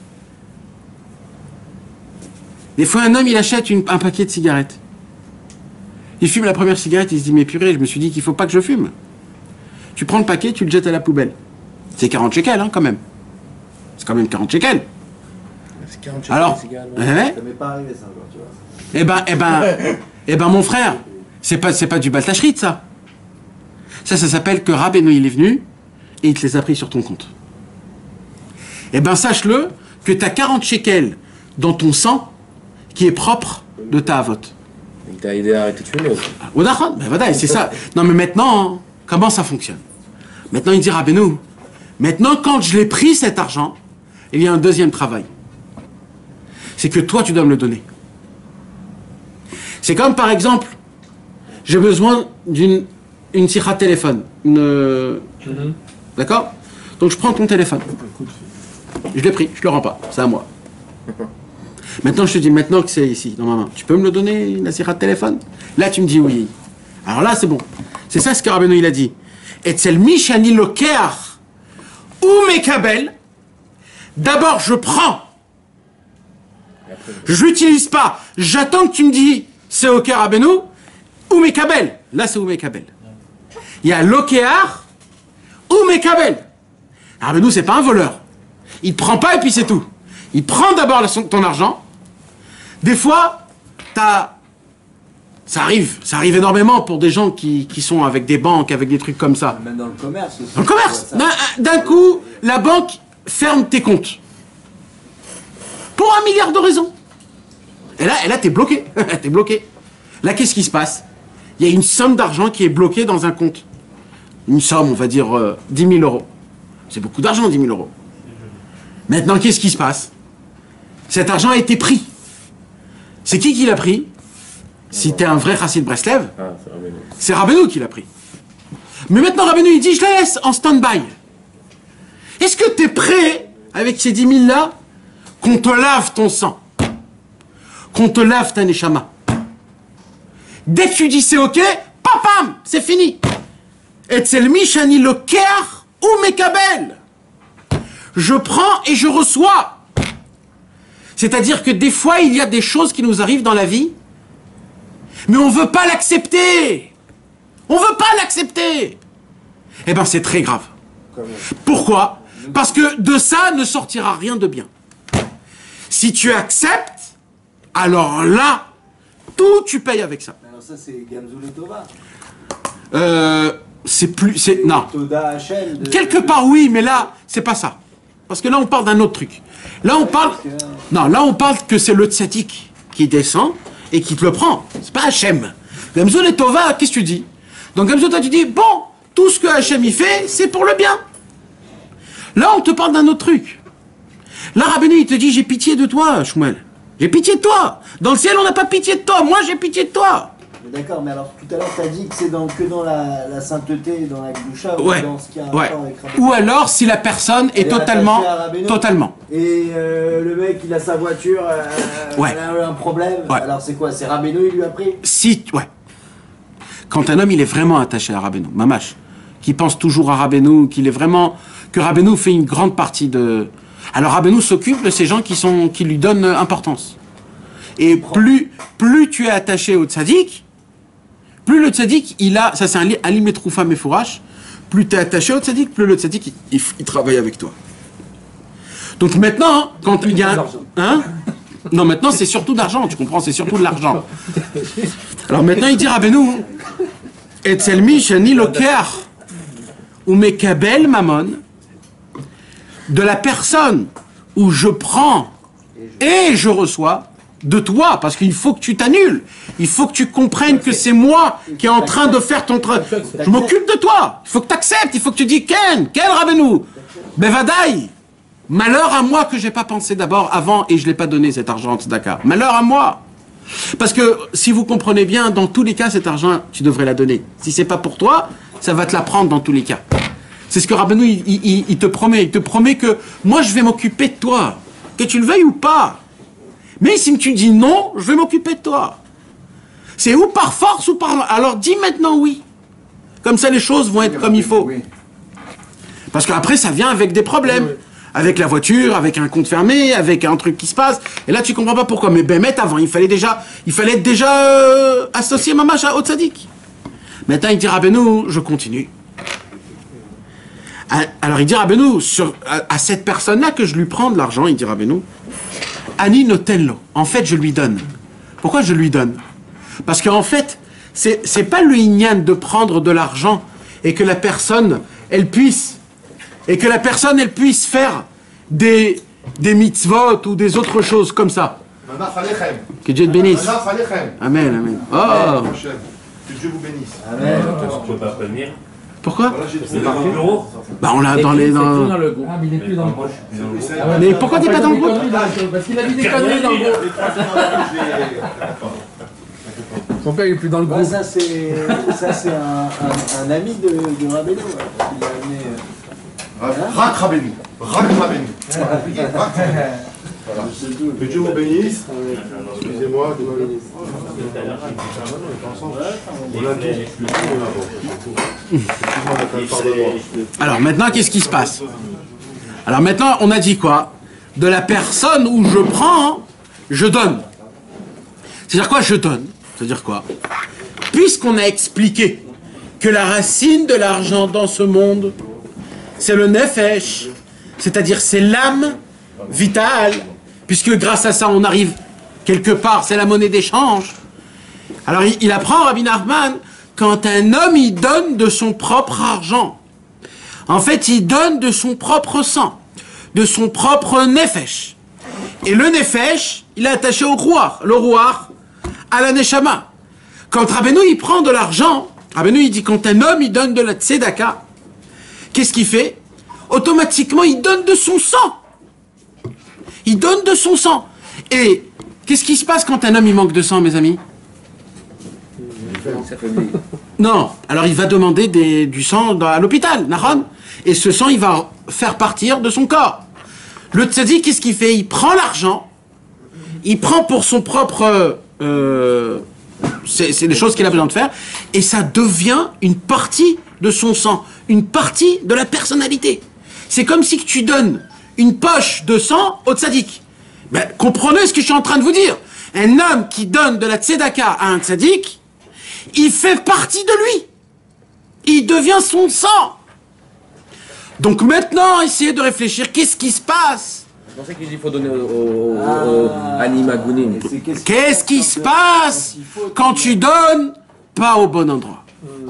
Des fois, un homme il achète un paquet de cigarettes. Il fume la première cigarette, il se dit, mais purée, je me suis dit qu'il faut pas que je fume. Tu prends le paquet, tu le jettes à la poubelle. C'est 40 shekels, hein, quand même. C'est quand même 40 shekels. Alors, Ça m'est pas arrivé ça encore, tu vois. eh ben, mon frère, c'est pas du baltachrit, ça. Ça s'appelle que Rabbeinu, il est venu, et il te les a pris sur ton compte. Eh ben, sache-le, que tu as 40 shekels dans ton sang, qui est propre de ta avote. Il t'a aidé à arrêter de fumer aussi. Au Dachon, ben voilà, c'est ça. Non, mais maintenant, hein, comment ça fonctionne? Maintenant, il dit Rabbeinu, maintenant, quand je l'ai pris, cet argent, il y a un deuxième travail. C'est que toi, tu dois me le donner. C'est comme, par exemple, j'ai besoin d'une sirah téléphone. D'accord? Donc, je prends ton téléphone. Je l'ai pris, je le rends pas. C'est à moi. Maintenant, je te dis, maintenant que c'est ici, dans ma main, tu peux me le donner, la sirah de téléphone? Là, tu me dis oui. Alors là, c'est bon. C'est ça ce que Rabbeinu, il a dit. Etzel mishani lokeach ou mekabel. D'abord, je prends. Je l'utilise pas. J'attends que tu me dis, c'est ok Rabbeinu, ou mekabel. Là, c'est ou mekabel. Il y a lokeach ou mekabel. Rabbeinu, c'est pas un voleur. Il te prend pas et puis c'est tout. Il prend d'abord ton argent. Des fois, ça arrive énormément pour des gens qui sont avec des banques, avec des trucs comme ça. Même dans le commerce aussi. Dans le commerce, d'un coup, la banque ferme tes comptes. Pour 1 milliard de raisons. Et là, t'es bloqué. T'es bloqué. Là, qu'est-ce qui se passe? Il y a une somme d'argent qui est bloquée dans un compte. Une somme, on va dire 10 000 euros. C'est beaucoup d'argent, 10 000 euros. Maintenant, qu'est-ce qui se passe? Cet argent a été pris. C'est qui l'a pris? Si t'es un vrai Chassid Breslev, Ah, c'est Rabbeinu. c'est Rabbeinu qui l'a pris. Mais maintenant, Rabbeinu, il dit, je la laisse en stand-by. Est-ce que t'es prêt, avec ces 10 000 là, qu'on te lave ton sang? Qu'on te lave ta neshama? Dès que tu dis c'est ok, papam, c'est fini. Etzel mishani lokeach ou mekabel. Je prends et je reçois. C'est-à-dire que des fois, il y a des choses qui nous arrivent dans la vie, mais on ne veut pas l'accepter. On ne veut pas l'accepter. Eh bien, c'est très grave. Pourquoi? Parce que de ça ne sortira rien de bien. Si tu acceptes, alors là, tout tu payes avec ça. Alors ça, c'est Gamzou le Tova. Non. Toda Hachem. Quelque part, oui, mais là, c'est pas ça. Parce que là, on parle d'un autre truc. Là, on parle... Non, là, on parle que c'est le tzaddik qui descend et qui te le prend. C'est pas Hachem. Gamzou le Tova, qu'est-ce que tu dis? Donc, Gamzou, toi, tu dis, bon, tout ce que Hachem y fait, c'est pour le bien. Là, on te parle d'un autre truc. Là, Rabbeinu, il te dit, j'ai pitié de toi, Shmuel. J'ai pitié de toi. Dans le ciel, on n'a pas pitié de toi. Moi, j'ai pitié de toi. D'accord, mais alors tout à l'heure, tu as dit que c'est que dans la sainteté, dans la Gdusha, Ouais. ou dans ce qui a un Ouais. rapport avec Rabbeinu. Ou alors, si la personne est Elle est totalement... attachée à Rabbeinu. Totalement. Et le mec, il a sa voiture, Ouais. elle a un problème. Ouais. Alors c'est quoi? C'est Rabbeinu, il lui a pris? Si... Ouais. quand un homme il est vraiment attaché à Rabbeinu, Mamash, qui pense toujours à Rabbeinu, que Rabbeinu fait une grande partie de... Alors Rabbeinu s'occupe de ces gens qui lui donnent importance. Et plus tu es attaché au tzaddik, plus le tzaddik, ça c'est un alimetroufa mefourash, plus tu es attaché au tzaddik, plus le tzaddik, il travaille avec toi. Donc maintenant, quand il y a... Non, maintenant c'est surtout d'argent, tu comprends, c'est surtout de l'argent. Alors maintenant il dit Rabbeinu, Etzel mi shani loker ou mekabel mamon, de la personne où je prends et je reçois de toi, parce qu'il faut que tu t'annules, il faut que tu comprennes que c'est moi qui est en train de faire ton travail. Je m'occupe de toi, il faut que tu acceptes, il faut que tu dis Ken Rabbeinu, Bevadaï. Malheur à moi que j'ai pas pensé d'abord avant et je l'ai pas donné cet argent de tzedaka. Malheur à moi. Parce que si vous comprenez bien, dans tous les cas, cet argent, tu devrais la donner. Si c'est pas pour toi, ça va te la prendre dans tous les cas. C'est ce que Rabbeinu, il te promet. Il te promet que moi, je vais m'occuper de toi. Que tu le veuilles ou pas. Mais si tu dis non, je vais m'occuper de toi. C'est ou par force ou par... Alors dis maintenant oui. Comme ça, les choses vont être comme il faut. Parce qu'après, ça vient avec des problèmes. Avec la voiture, avec un compte fermé, avec un truc qui se passe. Et là, tu comprends pas pourquoi. Mais Bémet, avant, il fallait être déjà associé Mamash au tzaddik. Maintenant, il dit Rabbeinu, je continue. Alors, il dit Rabbeinu, à cette personne-là que je lui prends de l'argent, il dit Rabbeinu, Ani notenlo. En fait, je lui donne. Pourquoi je lui donne? Parce qu'en fait, c'est pas le inyan de prendre de l'argent et que la personne, elle puisse faire des mitzvot ou des autres choses comme ça. Que Dieu te bénisse. Amen, amen. Oh. Que Dieu vous bénisse. Amen. On ne peut pas prévenir. Pourquoi? C'est dans le bureau. Bah on l'a dans les... Ah, mais il est plus dans le groupe. Mais pourquoi t'es pas dans le groupe? Parce qu'il a dit des conneries dans le groupe. Pourquoi il est plus dans le groupe? Ça c'est un ami de Rabbeinu. Il a amené... Rak Rabbeinu. Que Dieu vous bénisse. Excusez-moi. Alors maintenant, qu'est-ce qui se passe? Alors maintenant, on a dit quoi? De la personne où je prends, je donne. C'est-à-dire quoi, je donne? C'est-à-dire quoi? Puisqu'on a expliqué que la racine de l'argent dans ce monde, c'est le nefesh, c'est-à-dire c'est l'âme vitale, puisque grâce à ça on arrive quelque part, c'est la monnaie d'échange. Alors il apprend, Rabbi Nachman, quand un homme il donne de son propre argent, en fait il donne de son propre sang, de son propre nefesh. Et le nefesh, il est attaché au rouar, le rouar à la neshama. Quand Rabbeinu il prend de l'argent, Rabbeinu il dit quand un homme il donne de la tzedaka, qu'est-ce qu'il fait? Automatiquement, il donne de son sang. Il donne de son sang. Et qu'est-ce qui se passe quand un homme il manque de sang, mes amis? Non. Alors il va demander du sang à l'hôpital, Nahon. Et ce sang, il va faire partir de son corps. Le tzaddik, qu'est-ce qu'il fait? Il prend l'argent. Il prend pour son propre... c'est des choses qu'il a besoin de faire. Et ça devient une partie de son sang. Une partie de la personnalité. C'est comme si tu donnes une poche de sang au tzaddik. Ben, comprenez ce que je suis en train de vous dire. Un homme qui donne de la tzedaka à un tzaddik, il fait partie de lui. Il devient son sang. Donc maintenant, essayez de réfléchir, qu'est-ce qui se passe? C'est pour ça qu'il faut donner au anima gunim. Qu'est-ce qui se passe quand tu donnes pas au bon endroit?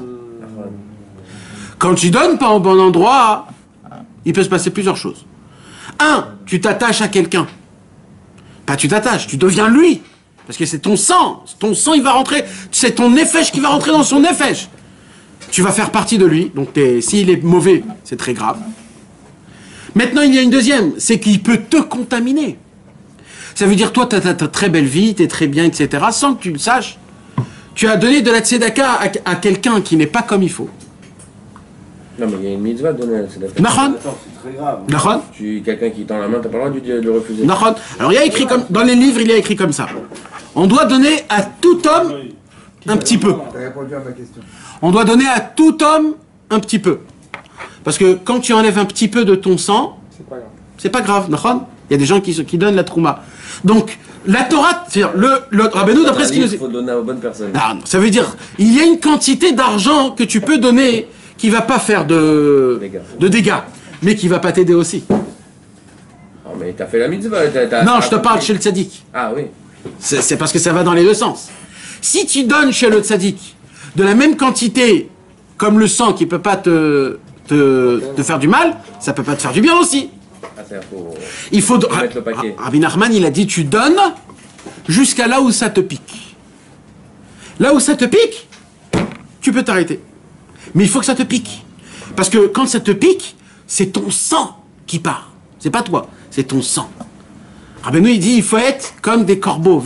Quand tu donnes pas au bon endroit, il peut se passer plusieurs choses. Un, tu t'attaches à quelqu'un. Pas tu t'attaches, tu deviens lui. Parce que c'est ton sang. Ton sang, il va rentrer. C'est ton nefesh qui va rentrer dans son nefesh. Tu vas faire partie de lui. Donc s'il est mauvais, c'est très grave. Maintenant, il y a une deuxième. C'est qu'il peut te contaminer. Ça veut dire, toi, tu as ta très belle vie, tu es très bien, etc. Sans que tu le saches. Tu as donné de la tzedaka à quelqu'un qui n'est pas comme il faut. Non, mais il y a une mitzvah de donner la tzedaka. Nahon. C'est très grave. Nahon. Quelqu'un qui tend la main, t'as pas le droit de le refuser. Nahon. Alors il y a écrit comme dans les livres, il y a écrit comme ça. On doit donner à tout homme un petit peu. T'as répondu à ma question. On doit donner à tout homme un petit peu. Parce que quand tu enlèves un petit peu de ton sang, c'est pas grave, d'accord ? Il y a des gens qui donnent la trouma. Donc, la Torah, c'est-à-dire le Rabbeinu, d'après ce qu'il nous dit. Il faut donner aux bonnes personnes. Non, ça veut dire, il y a une quantité d'argent que tu peux donner qui va pas faire de dégâts, mais qui va pas t'aider aussi. Oh, mais t'as fait la mitzvah. Non, je te parle chez le tzaddik. Ah oui. C'est parce que ça va dans les deux sens. Si tu donnes chez le tzaddik de la même quantité comme le sang qui peut pas te faire du mal, ça peut pas te faire du bien aussi. Ah, Il faut mettre le paquet. Rabbi Nachman, il a dit tu donnes jusqu'à là où ça te pique. Là où ça te pique, tu peux t'arrêter. Mais il faut que ça te pique. Parce que quand ça te pique, c'est ton sang qui part. C'est pas toi, c'est ton sang. Rabbeinu, il dit, il faut être comme des corbeaux.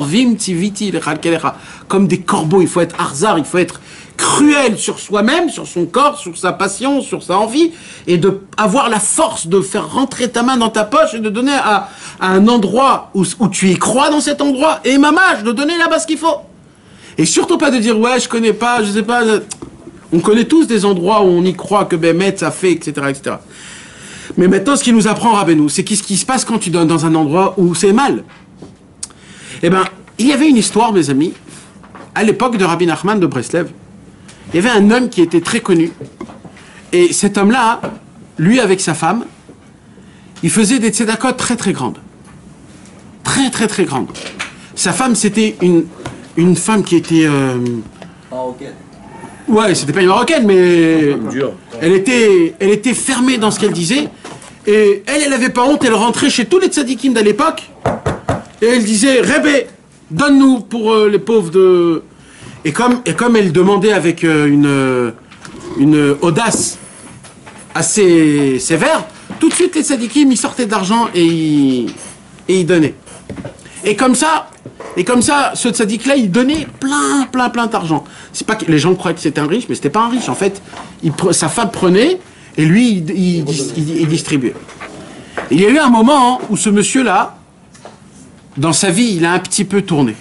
Comme des corbeaux, il faut être arzar, il faut être cruel sur soi-même, sur son corps, sur sa passion, sur sa envie, et de avoir la force de faire rentrer ta main dans ta poche et de donner à un endroit où tu y crois dans cet endroit, et mamage, de donner là-bas ce qu'il faut. Et surtout pas de dire, ouais, je connais pas, je sais pas. On connaît tous des endroits où on y croit que Bémet, ça fait, etc., etc. Mais maintenant, ce qu'il nous apprend Rabbeinu, c'est qu'est-ce qui se passe quand tu donnes dans un endroit où c'est mal. Eh bien, il y avait une histoire, mes amis, à l'époque de Rabbi Nachman de Breslev. Il y avait un homme qui était très connu. Et cet homme-là, lui avec sa femme, il faisait des tzedakot très très grandes. Très très très grandes. Sa femme, c'était une femme qui était... Marocaine. Ouais, c'était pas une marocaine, mais elle était fermée dans ce qu'elle disait. Et elle avait pas honte, elle rentrait chez tous les tzadikim de l'époque. Et elle disait, Rebbe, donne-nous pour les pauvres de... Et comme elle demandait avec une audace assez sévère, tout de suite les tzadikim, ils sortaient d'argent et ils donnaient. Et comme ça, ce tzaddik-là, il donnait plein d'argent. C'est pas que les gens croyaient que c'était un riche, mais c'était pas un riche. En fait, sa femme prenait et lui, il distribuait. Il y a eu un moment où ce monsieur-là, dans sa vie, il a un petit peu tourné.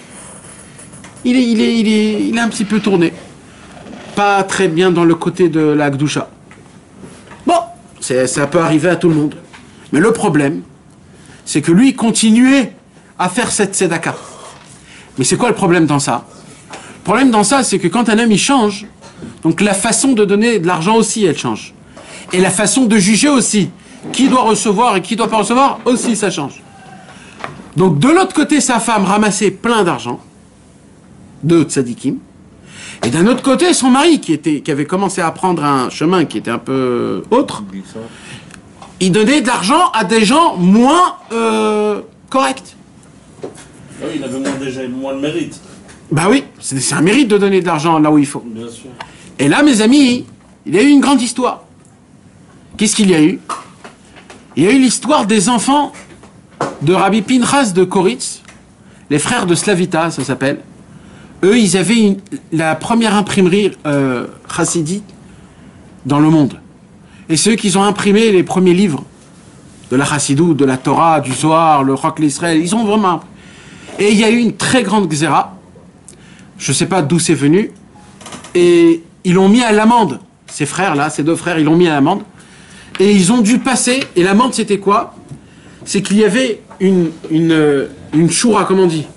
Il a un petit peu tourné. Pas très bien dans le côté de la Gdoucha. Bon, ça peut arriver à tout le monde. Mais le problème, c'est que lui, il continuait à faire cette tzedaka. Mais c'est quoi le problème dans ça? Le problème dans ça, c'est que quand un homme il change, donc la façon de donner de l'argent aussi, elle change. Et la façon de juger aussi. Qui doit recevoir et qui doit pas recevoir, aussi ça change. Donc de l'autre côté, sa femme ramassait plein d'argent, de tzadikim. Et d'un autre côté, son mari, qui avait commencé à prendre un chemin qui était un peu autre, il donnait de l'argent à des gens moins corrects. Ah oui, il avait déjà moins de mérite. Bah oui, c'est un mérite de donner de l'argent là où il faut. Bien sûr. Et là, mes amis, il y a eu une grande histoire. Qu'est-ce qu'il y a eu? Il y a eu l'histoire des enfants de Rabbi Pinchas de Koritz, les frères de Slavita, ça s'appelle. Eux, ils avaient la première imprimerie chassidite dans le monde. Et c'est eux qui ont imprimé les premiers livres de la Chassidou, de la Torah, du Zohar, le Roc l'Israël. Ils ont vraiment... Et il y a eu une très grande xéra. Je ne sais pas d'où c'est venu. Et ils l'ont mis à l'amende. Ces frères-là, ces deux frères, ils l'ont mis à l'amende. Et ils ont dû passer. Et l'amende, c'était quoi? C'est qu'il y avait une choura, comment on dit?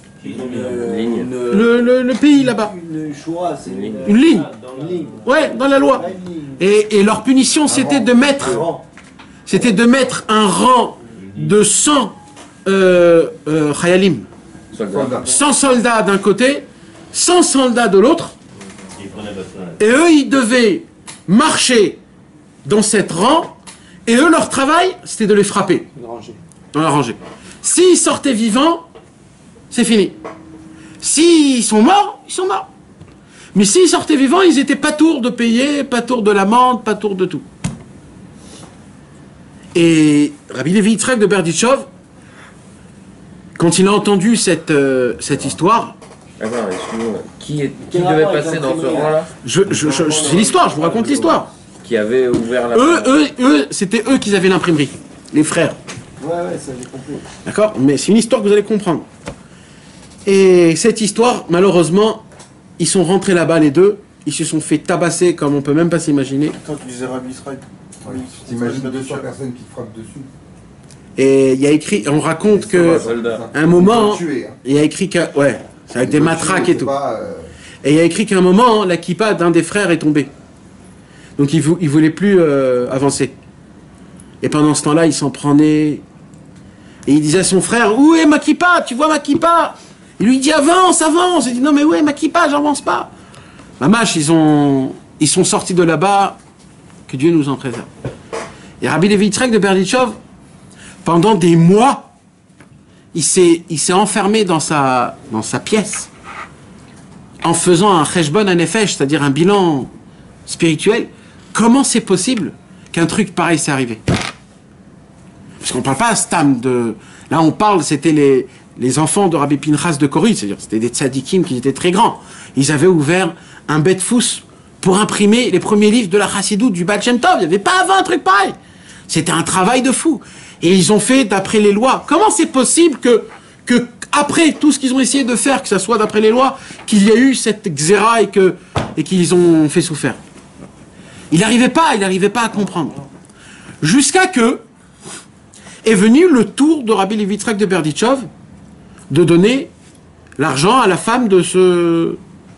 Le pays là-bas. Une choura, c'est une ligne. Une ligne. Ouais, dans la loi. Et leur punition, c'était de mettre... C'était de mettre un rang de 100 chayalim. 100 soldats d'un côté, 100 soldats de l'autre. Et eux, ils devaient marcher dans cette rang. Et eux, leur travail, c'était de les frapper. Dans la rangée. S'ils sortaient vivants, c'est fini. S'ils sont morts, ils sont morts. Mais s'ils sortaient vivants, ils étaient pas tours de payer, pas tours de l'amende, pas tours de tout. Et Rabbi Levi Yitzhak de Berdichov, quand il a entendu cette histoire... Attends, excuse-moi. Qui devait passer dans ce rang-là? C'est l'histoire, je vous raconte l'histoire. Qui avait ouvert la... Eux, c'était eux qui avaient l'imprimerie. Les frères. Ouais, ça j'ai compris. D'accord? Mais c'est une histoire que vous allez comprendre. Et cette histoire, malheureusement, ils sont rentrés là-bas les deux, ils se sont fait tabasser comme on peut même pas s'imaginer. Attends, tu disais Rabbi Israël. T'imagines 200 personnes qui te frappent dessus. Et il y a écrit, on raconte que un moment, il y a écrit que, ouais, c'est avec des matraques et tout. Et il y a écrit qu'à un moment, la kippa d'un des frères est tombée. Donc il voulait plus avancer. Et pendant ce temps-là, il s'en prenait. Et il disait à son frère, où est ma kippa? Tu vois ma kippa? Il lui dit, avance, avance. Il dit, non mais où est ma kippa? J'avance pas. Mamache, ils sont sortis de là-bas. Que Dieu nous en préserve. Et Rabbi Levi Yitzhak de Berditchov, pendant des mois, il s'est enfermé dans sa pièce, en faisant un cheshbon hanefesh, c'est-à-dire un bilan spirituel. Comment c'est possible qu'un truc pareil s'est arrivé? Parce qu'on ne parle pas à Stam de... Là, on parle, c'était les enfants de Rabbi Pinchas de Cori, c'est-à-dire c'était des tzadikim qui étaient très grands. Ils avaient ouvert un bet fous pour imprimer les premiers livres de la Chassidoute, du Baal Shem Tov. Il n'y avait pas avant un truc pareil. C'était un travail de fou. Et ils ont fait d'après les lois. Comment c'est possible que après tout ce qu'ils ont essayé de faire, que ça soit d'après les lois, qu'il y a eu cette xéra et qu'ils ont fait souffrir? Il n'arrivait pas à comprendre. Jusqu'à que est venu le tour de Rabbi Levi Yitzhak de Berditchov de donner l'argent à la femme de ce...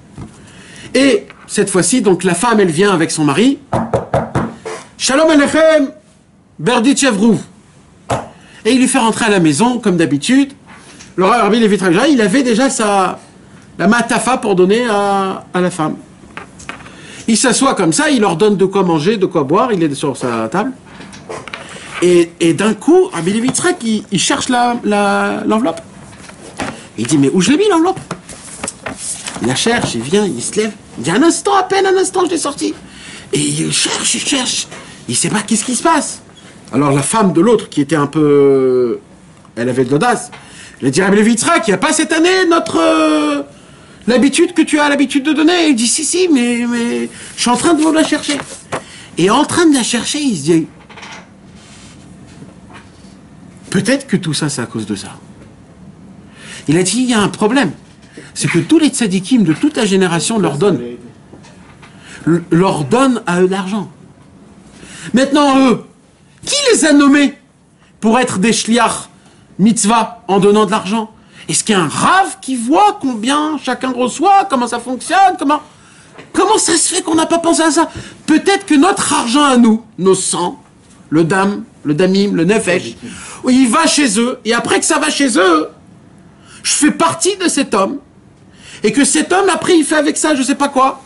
Et cette fois-ci, donc la femme, elle vient avec son mari. Shalom Alechem, Berditchev Rouv. Et il lui fait rentrer à la maison, comme d'habitude. Le Rabbi Levi Yitzhak, il avait déjà la matafa pour donner à la femme. Il s'assoit comme ça, il leur donne de quoi manger, de quoi boire, il est sur sa table. Et d'un coup, Rabbi Levi Yitzhak, il cherche l'enveloppe. Il dit, mais où je l'ai mis l'enveloppe? Il la cherche, il vient, il se lève. Il dit, un instant, à peine un instant, je l'ai sorti. Et il cherche. Il sait pas qu'est-ce qui se passe. Alors la femme de l'autre, qui était un peu... Elle avait de l'audace. Elle a dit, Rabbi Levi Yitzhak, il n'y a pas cette année l'habitude que tu as l'habitude de donner? Il dit, si, mais je suis en train de vous la chercher. Et en train de la chercher, il se dit, peut-être que tout ça, c'est à cause de ça. Il a dit, il y a un problème. C'est que tous les tzadikim de toute la génération leur donnent à eux de l'argent. Maintenant, eux, qui les a nommés pour être des shliach mitzvah en donnant de l'argent? Est-ce qu'il y a un rave qui voit combien chacun reçoit, comment ça fonctionne, comment ça se fait qu'on n'a pas pensé à ça? Peut-être que notre argent à nous, nos sangs, le damim, le nefesh, il va chez eux, et après que ça va chez eux, je fais partie de cet homme, et que cet homme, après, il fait avec ça, je sais pas quoi.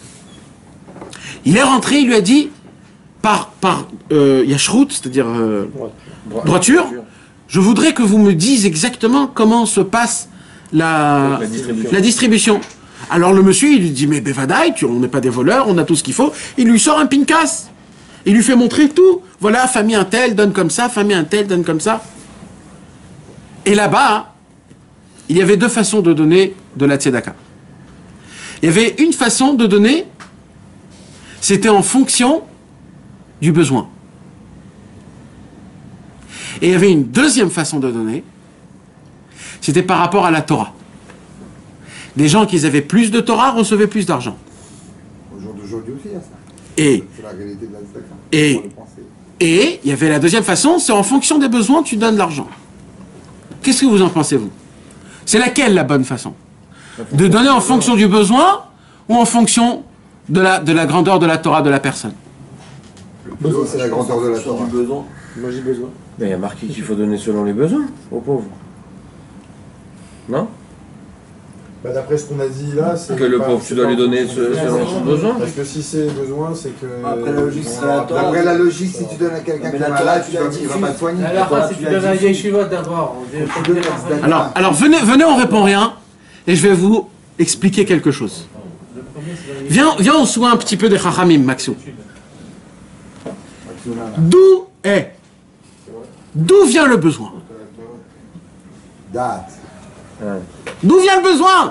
Il est rentré, il lui a dit, par yashrut, c'est-à-dire droiture, je voudrais que vous me disiez exactement comment se passe la distribution. Alors le monsieur, il lui dit, mais bevadaï, on n'est pas des voleurs, on a tout ce qu'il faut. Il lui sort un pinkas. Il lui fait montrer tout. Voilà, famille un tel donne comme ça, famille un tel donne comme ça. Et là-bas, il y avait deux façons de donner de la tzedaka. Il y avait une façon de donner, c'était en fonction du besoin. Et il y avait une deuxième façon de donner, c'était par rapport à la Torah. Des gens qui avaient plus de Torah recevaient plus d'argent. Au jour d'aujourd'hui aussi, ça. Et c'est la réalité de la tzedaka. Et il y avait la deuxième façon, c'est en fonction des besoins, tu donnes l'argent. Qu'est-ce que vous en pensez, vous? C'est laquelle la bonne façon? De donner en fonction du besoin ou en fonction de la grandeur de la Torah de la personne? Le besoin, c'est la grandeur de la Torah. Du besoin. Moi j'ai besoin. Mais il y a marqué qu'il faut donner selon les besoins aux pauvres. Non? Bah, d'après ce qu'on a dit là, c'est que le pauvre, tu dois lui donner selon son besoin. Parce que si c'est besoin, c'est que. Après la logique, c'est la Torah. Après la logique, si tu donnes à quelqu'un qui est malade, il va pas te soigner. Alors, si tu donnes à Yeshiva d'abord. Alors venez, on répond rien, et je vais vous expliquer quelque chose. Viens, on soit un petit peu des chachamim, Maxou. D'où vient le besoin? Date. D'où vient le besoin?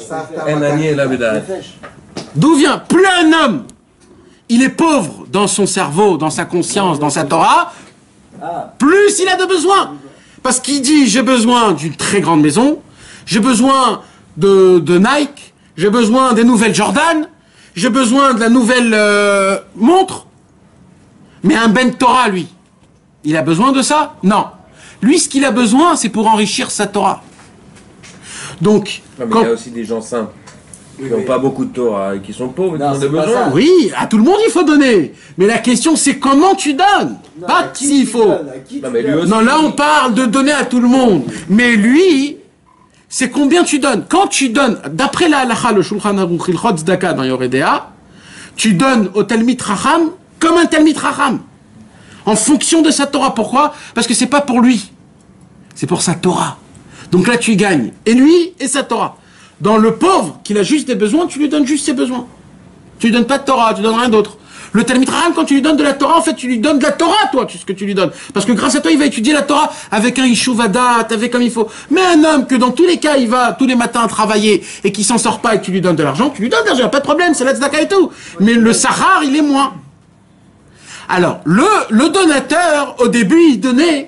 D'où vient? Plus un homme, il est pauvre dans son cerveau, dans sa conscience, dans sa Torah, plus il a de besoins. Parce qu'il dit, j'ai besoin d'une très grande maison, j'ai besoin de Nike, j'ai besoin des nouvelles Jordan, j'ai besoin de la nouvelle montre. Mais un Ben Torah, lui, il a besoin de ça? Non. Lui, ce qu'il a besoin, c'est pour enrichir sa Torah. Donc, Non, mais il y a aussi des gens simples qui n'ont pas beaucoup de Torah et qui sont pauvres et qui Non, ont des c'est pas besoins. ça. oui, à tout le monde, il faut donner. Mais la question, c'est comment tu donnes. Non, Pas à qui s'il tu faut. donnes, à qui Non, tu mais lui donnes. aussi. Non, là, on parle de donner à tout le monde. Mais lui, c'est combien tu donnes. Quand tu donnes, d'après la halakha, le Shulchan Aruch Hilchot Tzedaka dans Yoredea, tu donnes au Talmid Chacham comme un Talmid Chacham. En fonction de sa Torah. Pourquoi? Parce que c'est pas pour lui. C'est pour sa Torah. Donc là, tu gagnes. Et lui, et sa Torah. Dans le pauvre, qu'il a juste des besoins, tu lui donnes juste ses besoins. Tu lui donnes pas de Torah, tu donnes rien d'autre. Le Talmid Chacham, quand tu lui donnes de la Torah, en fait, tu lui donnes de la Torah, toi, ce que tu lui donnes. Parce que grâce à toi, il va étudier la Torah avec un Yishuvadat, avec comme il faut. Mais un homme que dans tous les cas, il va tous les matins travailler et qui s'en sort pas et que tu lui donnes de l'argent, tu lui donnes de l'argent, pas de problème, c'est la tzedaka et tout. Mais le Sahar, il est moins. Alors, le donateur, au début, il donnait.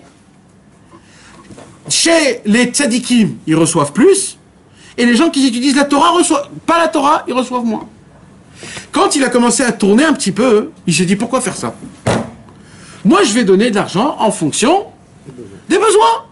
Chez les tzadikim, ils reçoivent plus. Et les gens qui étudient la Torah reçoivent pas la Torah, ils reçoivent moins. Quand il a commencé à tourner un petit peu, il s'est dit pourquoi faire ça? Moi, je vais donner de l'argent en fonction des besoins.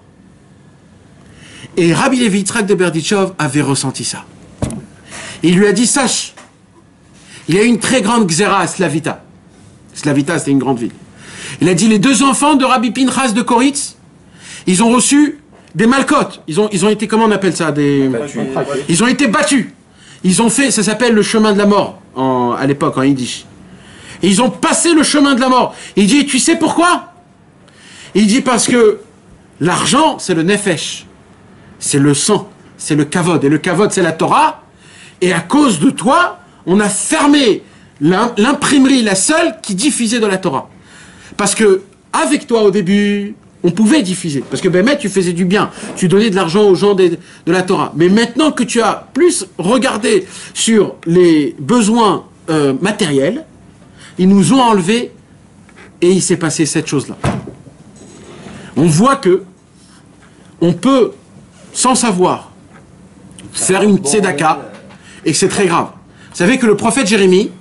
Et Rabbi Levi Yitzhak de Berdichov avait ressenti ça. Il lui a dit, sache, il y a une très grande xéra à Slavita. Slavita, c'était une grande ville. Il a dit, les deux enfants de Rabbi Pinchas de Koritz, ils ont reçu des malcotes. Ils ont été, comment on appelle ça? Ils ont été battus. Ils ont fait, ça s'appelle le chemin de la mort, à l'époque, en yiddish. Et ils ont passé le chemin de la mort. Et il dit, tu sais pourquoi? Il dit, parce que l'argent, c'est le nefesh. C'est le sang. C'est le kavod. Et le kavod, c'est la Torah. Et à cause de toi, on a fermé l'imprimerie, la seule qui diffusait de la Torah. Parce que, avec toi, au début, on pouvait diffuser. Parce que, ben, tu faisais du bien. Tu donnais de l'argent aux gens de la Torah. Mais maintenant que tu as plus regardé sur les besoins matériels, ils nous ont enlevé et il s'est passé cette chose-là. On voit que on peut, sans savoir, faire une tzedaka et que c'est très grave. Vous savez que le prophète Jérémie,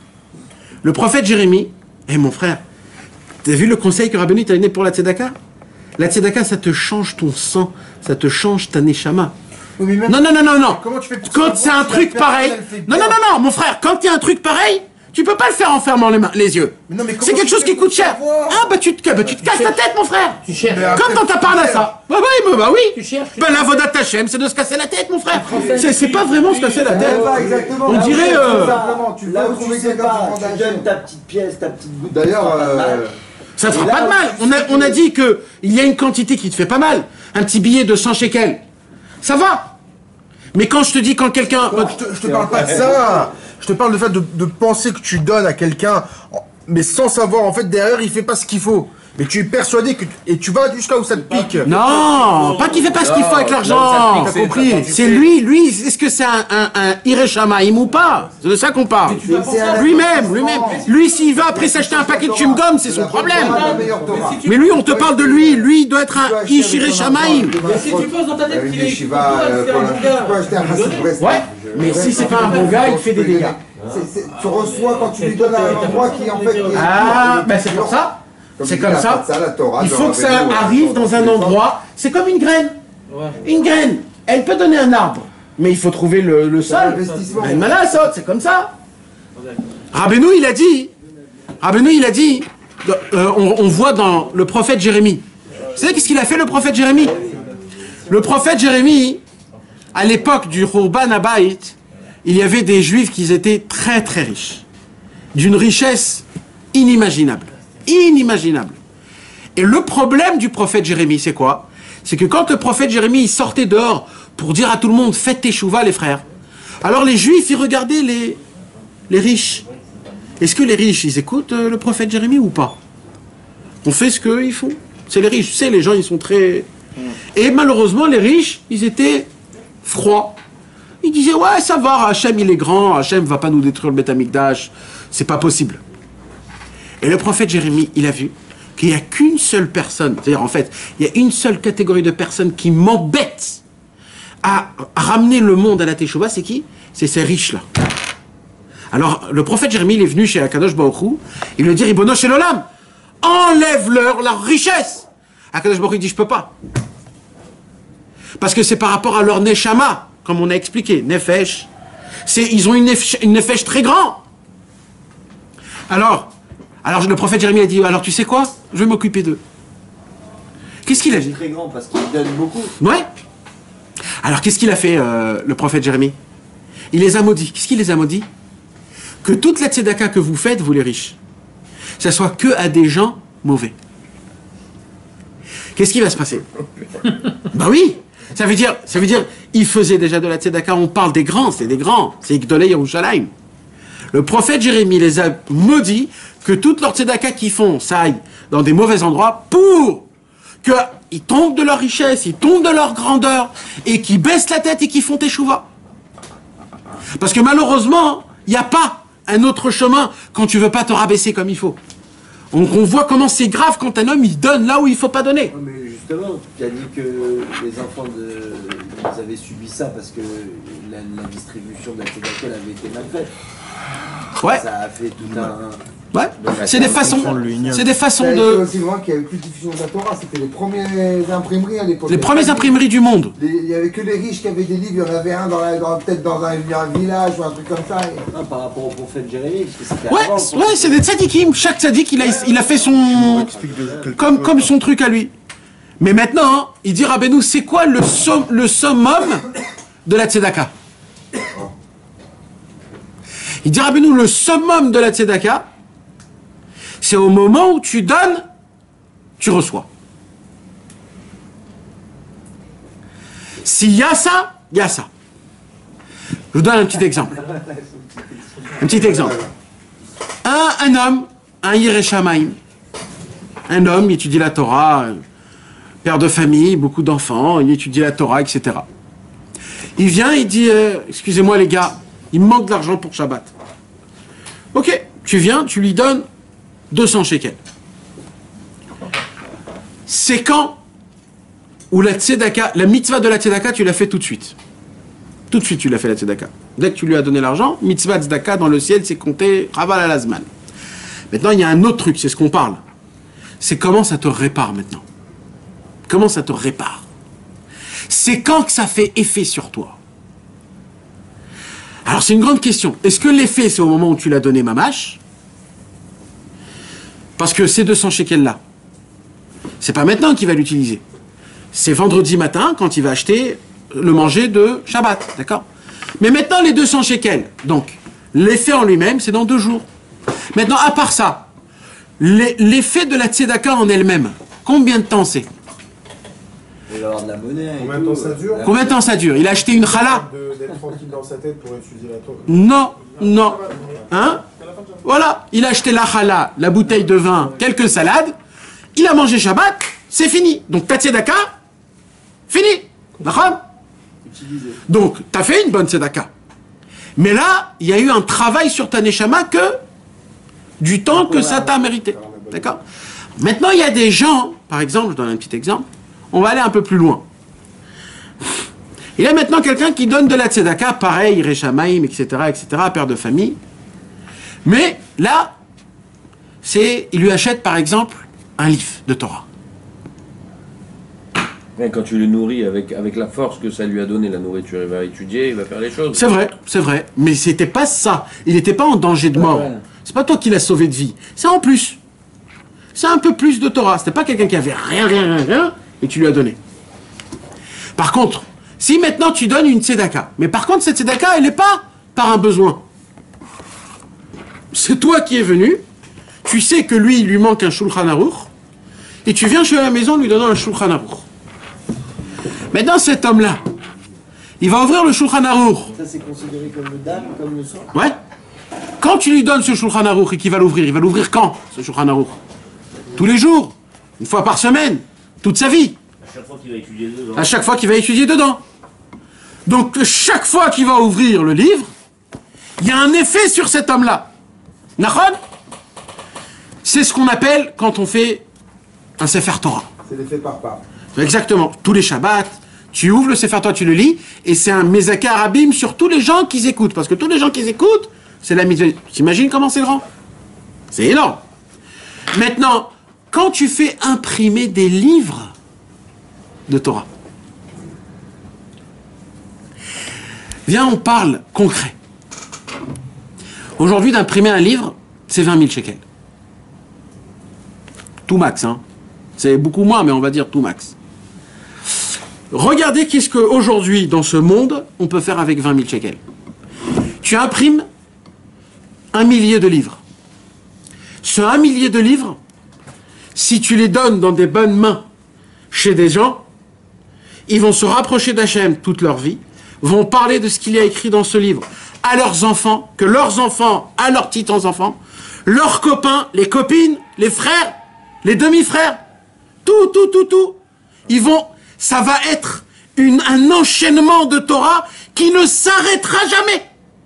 mon frère, t'as vu le conseil que Rabbeinu t'a donné pour la tzedaka? La tzedaka, ça te change ton sang, ça te change ta neshama. Oui, mais même- Non. Comment tu fais pour Quand savoir c'est un si la truc personne, pareil, elle fait non, bien mon frère, quand il y a un truc pareil, tu peux pas le faire en fermant les yeux. Mais non, mais comment C'est quelque tu chose fais qui pour coûte cher. savoir Ah, bah tu te casses la tête, mon frère. Tu cherches. Mais après, Comme dans ta tu parle à fais. ça. Bah oui. Tu cherches. Ben la vodat Hachem, c'est de se casser la tête, mon frère. C'est pas vraiment se casser la tête. Ouais, pas exactement. On Là où dirait, tu sais euh, pas, simplement, tu Là veux où tu trouver sais quelqu'un pas, qui prend tu d'argent. donnes ta petite pièce, ta petite goutte. D'ailleurs, ça fera pas de mal. Ça te Et fera là, pas de mal. tu sais On a que- dit que il y a une quantité qui te fait pas mal. Un petit billet de 100 shekels. Ça va. Mais quand je te dis quand quelqu'un... Je te parle pas de ça. Je te parle du fait de penser que tu donnes à quelqu'un, mais sans savoir, en fait, derrière, il fait pas ce qu'il faut. Mais tu es persuadé que... Et tu vas jusqu'à où ça te pique. Non, pas qu'il fait pas ce qu'il faut avec l'argent. T'as compris. C'est lui, est-ce que c'est un Ireshamaim ou pas? C'est de ça qu'on parle. Lui-même. Lui, s'il va après s'acheter un paquet de chewing-gum, c'est son problème. La meilleure Torah. Mais lui, on te parle de lui. Lui, il doit être un Ishireshamaim. Mais si tu penses dans ta tête Avec qu'il des est Shiva, c'est un bon tu gars. peux acheter un Hassid Breslov. Ouais, mais si c'est pas un bon gars, il fait des dégâts. Tu reçois quand tu lui donnes à un endroit qui en fait... est- Ah, ben c'est pour ça. C'est comme ça. Il faut que ça arrive dans un endroit. C'est comme une graine. Une graine, elle peut donner un arbre, mais il faut trouver le sol. L'investissement. Ben, Malasot, c'est comme ça. Rabbeinu, il a dit, on voit dans le prophète Jérémie. Vous savez qu'est-ce qu'il a fait, le prophète Jérémie? Le prophète Jérémie, à l'époque du Khurban Abayit, il y avait des juifs qui étaient très très riches, d'une richesse inimaginable. Et le problème du prophète Jérémie, c'est quoi? C'est que quand le prophète Jérémie il sortait dehors pour dire à tout le monde, faites teshuva les frères, alors les juifs, ils regardaient les riches. Est-ce que les riches, ils écoutent le prophète Jérémie ou pas? On fait ce qu'ils font. C'est les riches. Tu sais, les gens, ils sont très... Et malheureusement, les riches, ils étaient froids. Ils disaient, ouais, ça va, Hachem, il est grand, Hachem va pas nous détruire le Beth Amikdash. C'est pas possible. Et le prophète Jérémie, il a vu qu'il n'y a qu'une seule personne, c'est-à-dire en fait, il y a une seule catégorie de personnes qui m'embêtent à ramener le monde à la Teshuvah, c'est qui? C'est ces riches-là. Alors, le prophète Jérémie, il est venu chez Akadosh Baruch Hu, il lui dit, Ribono shel Olam, enlève-leur leur richesse. Akadosh Baruch Hu dit, je peux pas. Parce que c'est par rapport à leur neshama, comme on a expliqué, nefesh. Ils ont une nefesh très grande. Alors le prophète Jérémie a dit, alors tu sais quoi? Je vais m'occuper d'eux. Qu'est-ce qu'il a dit? C'est très grand parce qu'il donne beaucoup. Ouais. Alors qu'est-ce qu'il a fait, le prophète Jérémie? Il les a maudits. Qu'est-ce qu'il les a maudits? Que toute la tzedaka que vous faites, vous les riches, ça soit que à des gens mauvais. Qu'est-ce qui va se passer? Ben oui. Ça veut dire, il faisait déjà de la tzedaka, on parle des grands, c'est Gdolei Yerushalayim. Le prophète Jérémie les a maudits que toute leur tzedaka qu'ils font, ça aille dans des mauvais endroits pour qu'ils tombent de leur richesse, ils tombent de leur grandeur et qu'ils baissent la tête et qu'ils font teshuva. Parce que malheureusement, il n'y a pas un autre chemin quand tu veux pas te rabaisser comme il faut. Donc on voit comment c'est grave quand un homme il donne là où il faut pas donner. Non, mais justement, tu as dit que les enfants ils avaient subi ça parce que la distribution de la tzedaka avait été mal faite. Ouais. Ça a fait tout un... Ouais. C'est des façons de... aussi loin qu'il y avait plus de diffusion de la Torah, c'était les premières imprimeries à l'époque. Les premières imprimeries du monde. Il n'y avait que les riches qui avaient des livres, il y en avait un peut-être dans un village ou un truc comme ça. Non, par rapport au prophète Jérémie, parce que c'était Ouais, avant, ouais, c'est des tzadikim. Chaque tzadik, il a fait son... Comme son truc à lui. Mais maintenant, hein, il dit, Rabbeinu, c'est quoi le summum de la tzedaka? Il dit, Rabbeinu, le summum de la tzedaka, c'est au moment où tu donnes, tu reçois. S'il y a ça, il y a ça. Je vous donne un petit exemple. Un petit exemple. Un homme, un Yireh Shamayim, un homme, il étudie la Torah, père de famille, beaucoup d'enfants, il étudie la Torah, etc. Il vient, il dit, excusez-moi les gars, il me manque de l'argent pour Shabbat. Ok, tu viens, tu lui donnes 200 shekels. C'est quand où la tzedaka, la mitzvah de la tzedaka, tu l'as fait tout de suite. Tout de suite, tu l'as fait la tzedaka. Dès que tu lui as donné l'argent, mitzvah tzedaka dans le ciel, c'est compté Raval al Azman. Maintenant, il y a un autre truc, c'est ce qu'on parle. C'est comment ça te répare maintenant. Comment ça te répare. C'est quand que ça fait effet sur toi. Alors, c'est une grande question. Est-ce que l'effet, c'est au moment où tu l'as donné mamash? Parce que ces 200 shekels-là, c'est pas maintenant qu'il va l'utiliser. C'est vendredi matin, quand il va acheter le manger de Shabbat, d'accord? Mais maintenant, les 200 shekels, donc, l'effet en lui-même, c'est dans 2 jours. Maintenant, à part ça, l'effet de la tzedaka en elle-même, combien de temps c'est? Il va avoir de la monnaie. Combien de temps ça dure? Combien de temps ça dure? Il a acheté une challah? D'être tranquille dans sa tête pour étudier la Torah. Non, non. Hein? Voilà, il a acheté la challah, la bouteille de vin, quelques salades, il a mangé Shabbat, c'est fini. Donc ta tzedaka, fini. D'accord? Donc, tu as fait une bonne tzedaka. Mais là, il y a eu un travail sur ta neshama que du temps que ça t'a mérité. D'accord? Maintenant, il y a des gens, par exemple, je donne un petit exemple, on va aller un peu plus loin. Il y a maintenant quelqu'un qui donne de la tzedaka, pareil, Yireh Shamayim, etc., père de famille. Mais là, il lui achète, par exemple, un livre de Torah. Et quand tu le nourris avec la force que ça lui a donné, la nourriture, il va étudier, il va faire les choses. C'est vrai. Mais c'était pas ça. Il n'était pas en danger de mort. Ouais. C'est pas toi qui l'as sauvé de vie. C'est en plus. C'est un peu plus de Torah. C'était pas quelqu'un qui avait rien, et tu lui as donné. Par contre, si maintenant tu donnes une tzedaka, mais par contre cette tzedaka, elle n'est pas par un besoin. C'est toi qui es venu, tu sais que lui, il lui manque un Shulchan Aruch, et tu viens chez la maison lui donnant un Shulchan Aruch. Maintenant, cet homme-là, il va ouvrir le Shulchan Aruch. Ça, c'est considéré comme le dam, comme le sang. Ouais. Quand tu lui donnes ce Shulchan Aruch et qu'il va l'ouvrir, il va l'ouvrir quand, ce Shulchan Aruch? Tous les jours, une fois par semaine, toute sa vie. À chaque fois qu'il va étudier dedans. À chaque fois qu'il va étudier dedans. Donc, chaque fois qu'il va ouvrir le livre, il y a un effet sur cet homme-là. Nachon? C'est ce qu'on appelle, quand on fait un Sefer Torah. C'est l'effet par part. Exactement. Tous les Shabbats, Tu ouvres le Sefer Torah, tu le lis, et c'est un Mezaka Arabim sur tous les gens qui écoutent. Parce que tous les gens qui écoutent, c'est la mitzvah. T'imagines comment c'est grand? C'est énorme. Maintenant, quand tu fais imprimer des livres de Torah, viens, on parle concret. Aujourd'hui, d'imprimer un livre, c'est 20 000 shekels. Tout max, hein. C'est beaucoup moins, mais on va dire tout max. Regardez qu'est-ce qu'aujourd'hui, dans ce monde, on peut faire avec 20 000 shekels. Tu imprimes 1 millier de livres. Ce 1 millier de livres, si tu les donnes dans des bonnes mains chez des gens, ils vont se rapprocher d'Hachem toute leur vie, vont parler de ce qu'il y a écrit dans ce livre à leurs enfants, que leurs enfants, à leurs petits-enfants, leurs copains, les copines, les frères, les demi-frères, tout. Ils vont, ça va être un enchaînement de Torah qui ne s'arrêtera jamais.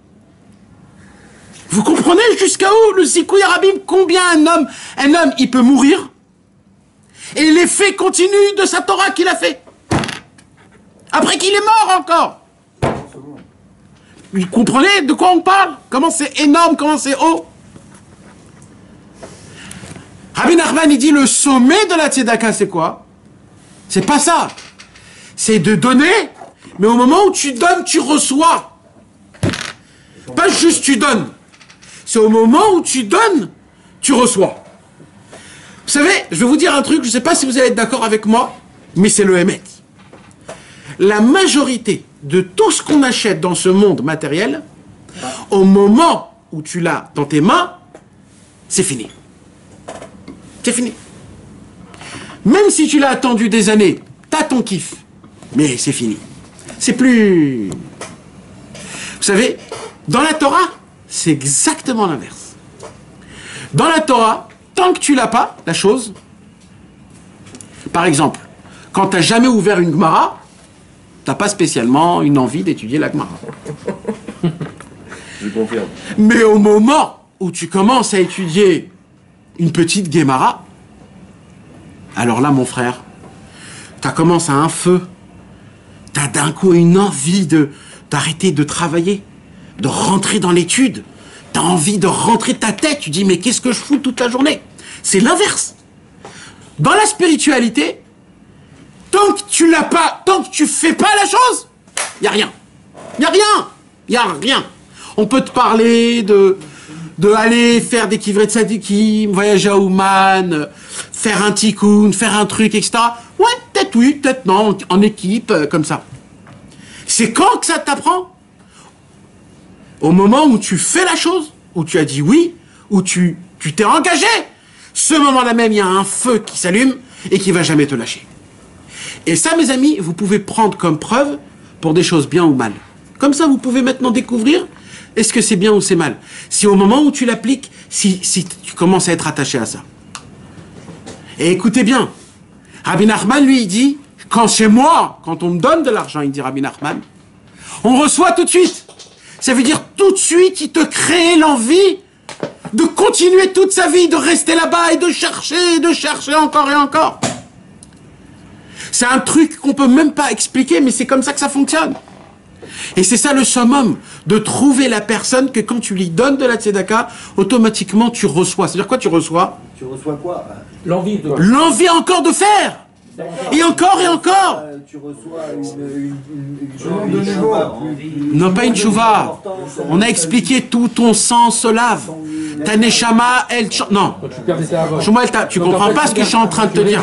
Vous comprenez jusqu'à où le Zikouï Arabim, combien un homme, il peut mourir et l'effet continue de sa Torah qu'il a fait. Après qu'il est mort encore. Vous comprenez de quoi on parle? Comment c'est énorme, comment c'est haut? Rabbi Nachman, il dit le sommet de la tzedaka, c'est quoi? C'est pas ça. C'est de donner, mais au moment où tu donnes, tu reçois. Pas juste tu donnes. C'est au moment où tu donnes, tu reçois. Vous savez, je vais vous dire un truc, je ne sais pas si vous allez être d'accord avec moi, mais c'est le Hémet. La majorité de tout ce qu'on achète dans ce monde matériel, au moment où tu l'as dans tes mains, c'est fini. C'est fini. Même si tu l'as attendu des années, t'as ton kiff, mais c'est fini. C'est plus... Vous savez, dans la Torah, c'est exactement l'inverse. Dans la Torah, tant que tu l'as pas, la chose, par exemple, quand tu n'as jamais ouvert une Gemara, tu n'as pas spécialement une envie d'étudier la Gemara. Je confirme. Mais au moment où tu commences à étudier une petite Gemara, alors là, mon frère, tu commences à un feu, tu as d'un coup une envie d'arrêter de travailler, de rentrer dans l'étude, tu as envie de rentrer ta tête, tu dis mais qu'est-ce que je fous toute la journée? C'est l'inverse. Dans la spiritualité, tant que tu l'as pas, tant que tu fais pas la chose, il y a rien. Il y a rien. Il y a rien. On peut te parler de aller faire des kivrei tzadikim, voyager à Ouman, faire un tikkun, faire un truc, etc. Ouais, peut-être oui, peut-être non, en équipe, comme ça. C'est quand que ça t'apprend? Au moment où tu fais la chose, où tu as dit oui, où tu t'es engagé. Ce moment-là même, il y a un feu qui s'allume et qui va jamais te lâcher. Et ça, mes amis, vous pouvez prendre comme preuve pour des choses bien ou mal. Comme ça, vous pouvez maintenant découvrir est-ce que c'est bien ou c'est mal. Si au moment où tu l'appliques, si tu commences à être attaché à ça. Et écoutez bien, Rabbi Nachman, lui, il dit, quand chez moi, quand on me donne de l'argent, il dit Rabbi Nachman, on reçoit tout de suite. Ça veut dire tout de suite, il te crée l'envie de continuer toute sa vie, de rester là-bas et de chercher encore et encore. C'est un truc qu'on peut même pas expliquer, mais c'est comme ça que ça fonctionne. Et c'est ça le summum, de trouver la personne que quand tu lui donnes de la tzedaka, automatiquement tu reçois. C'est-à-dire quoi tu reçois? Tu reçois quoi? L'envie de... L'envie encore de faire. Et encore et encore. Tu reçois une Non, pas une chouva. On a expliqué tout ton sang se lave. Ta neshama, elle... Non. Shmuel, tu comprends pas ce que je suis en train de te dire.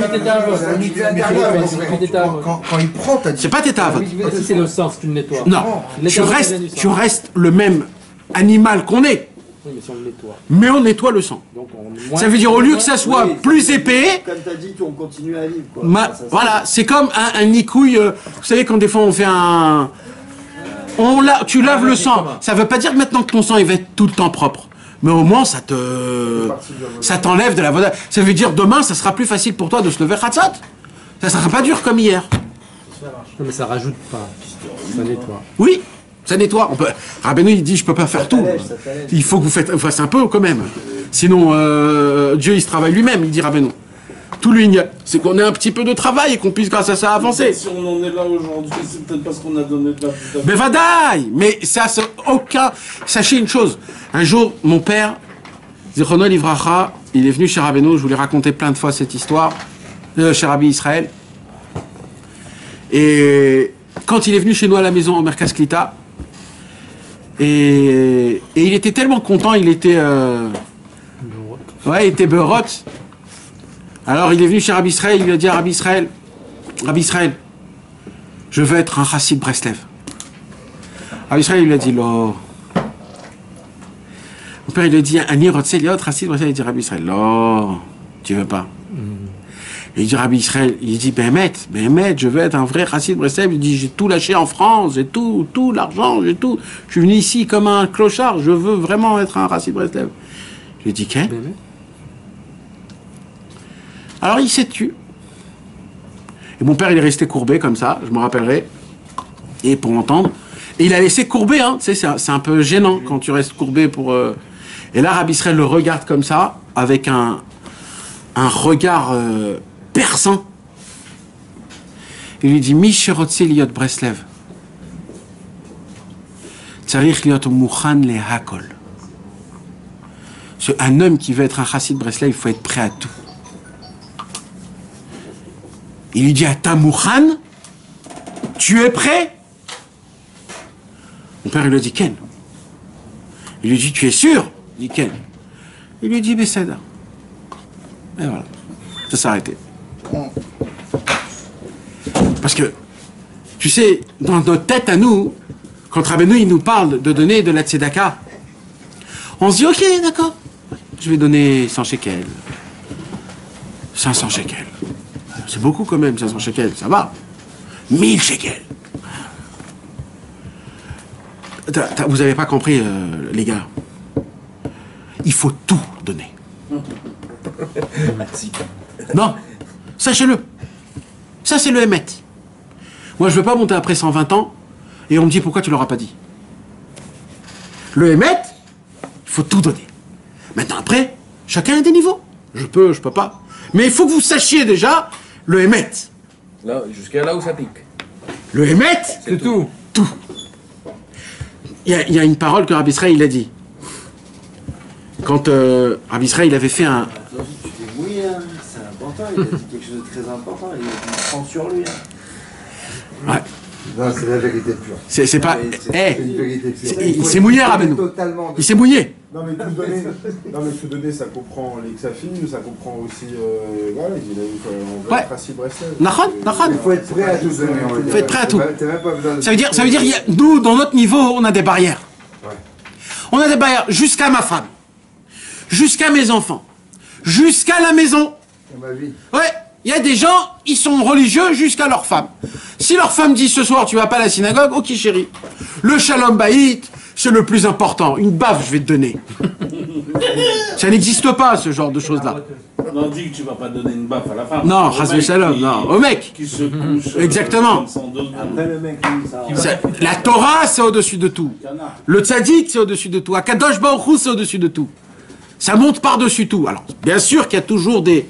Quand il prend ta C'est pas tes taves. C'est le sens que tu le nettoies. Non. Tu restes le même animal qu'on est. Oui, mais si on le nettoie. Mais on nettoie le sang. Donc Ça veut dire au lieu que ça soit plus épais, Comme t'as dit, on continue à vivre. Quoi. voilà, c'est comme un nicouille. Vous savez, quand des fois on fait un... tu laves le sang. Ça veut pas dire que maintenant que ton sang il va être tout le temps propre. Mais au moins ça t'enlève de la voie. Ça veut dire demain ça sera plus facile pour toi de se lever khatsat. Ça sera pas dur comme hier. Non, mais ça rajoute pas. Ça nettoie. Oui, ça nettoie. Rabbeinu il dit je peux pas faire tout. Il faut que vous fassiez un peu quand même. Sinon Dieu il se travaille lui-même, il dit Rabbeinu. tout l'union, c'est qu'on ait un petit peu de travail et qu'on puisse grâce à ça avancer. Si on en est là aujourd'hui, c'est peut-être parce qu'on a donné de la putain. Mais vadaï. Mais ça, c'est aucun... Sachez une chose, un jour, mon père, Zichrono Livracha, il est venu chez Rabbeinu, je vous l'ai raconté plein de fois cette histoire, chez Rabbi Israël. Et quand il est venu chez nous à la maison, au Merkaz Klita, et il était tellement content, il était... ouais, il était beurot. Alors il est venu chez Rabbi Israël, il lui a dit à Rabbi Israël, je veux être un chassid Breslev. Rabbi Israël il lui a dit, lo. Mon père il lui a dit, Ani rotsel yot chassid Breslev. Il dit Rabbi Israël, lo, tu veux pas. Il dit Rabbi Israël, il dit, Béhémet, je veux être un vrai chassid Breslev. Il dit, j'ai tout lâché en France, j'ai tout l'argent, j'ai tout. Je suis venu ici comme un clochard, je veux vraiment être un chassid Breslev. Je lui ai dit, qu'est-ce? Alors il s'est tué. Et mon père il est resté courbé comme ça, je me rappellerai, et pour entendre. Et il a laissé courber, hein, tu sais, c'est un peu gênant quand tu restes courbé pour... Et là Rabbi Israël le regarde comme ça, avec un regard perçant. Il lui dit, Mi shirotze liot Breslev, tzarich liot mukhan le hakol. Un homme qui veut être un chassid Breslev, il faut être prêt à tout. Il lui dit à Tamouchan, tu es prêt? Mon père il lui dit Ken. Il lui dit tu es sûr? Il dit Ken. Il lui dit Bessada. Et voilà, ça s'est arrêté. Parce que, tu sais, dans notre tête à nous, quand Rabbeinu il nous parle de donner de la tzedaka, on se dit ok, d'accord, je vais donner 100 shekels, 500 shekels. C'est beaucoup quand même, 500 shekels, ça va. 1000 shekels. Vous n'avez pas compris, les gars. Il faut tout donner. Non, sachez-le. Ça, c'est le Hémet. Moi, je ne veux pas monter après 120 ans et on me dit pourquoi tu ne l'auras pas dit. Le Hémet, il faut tout donner. Maintenant, après, chacun a des niveaux. Je peux pas. Mais il faut que vous sachiez déjà le Hémet. Là, jusqu'à là où ça pique. Le Hémet, c'est tout. Tout. Il y a une parole que Rabbi Israël il a dit. Quand Rabbi Israël il avait fait un... Tu t'es mouillé, hein. C'est important, il a dit quelque chose de très important, il a dit prends sur lui. Hein. Ouais. Non, c'est la vérité pure. C'est pas... C'est une vérité pure. Il s'est mouillé, Rabbeinu. Il s'est mouillé. Non mais tout donner, ça comprend les Xafim, ça comprend aussi, voilà, on va être assis Breslev. Il faut être prêt à tout donner. Il faut être prêt à tout. Ça veut dire, nous, dans notre niveau, on a des barrières. Ouais. On a des barrières jusqu'à ma femme, jusqu'à mes enfants, jusqu'à la maison. Ma vie. Ouais, il y a des gens, ils sont religieux jusqu'à leur femme. Si leur femme dit ce soir tu vas pas à la synagogue, ok chérie. Le shalom bayit, c'est le plus important. Une baffe, je vais te donner. Ça n'existe pas, ce genre de choses-là. Non, dis que tu vas pas donner une baffe à la femme. Non, chas shalom, non, au mec. Qui se couche. Exactement. Après le mec, lui, ça. La Torah, c'est au-dessus de tout. Le tzaddik, c'est au-dessus de tout. Akadosh Baruch Hu, c'est au-dessus de tout. Ça monte par-dessus tout. Alors, bien sûr qu'il y a toujours des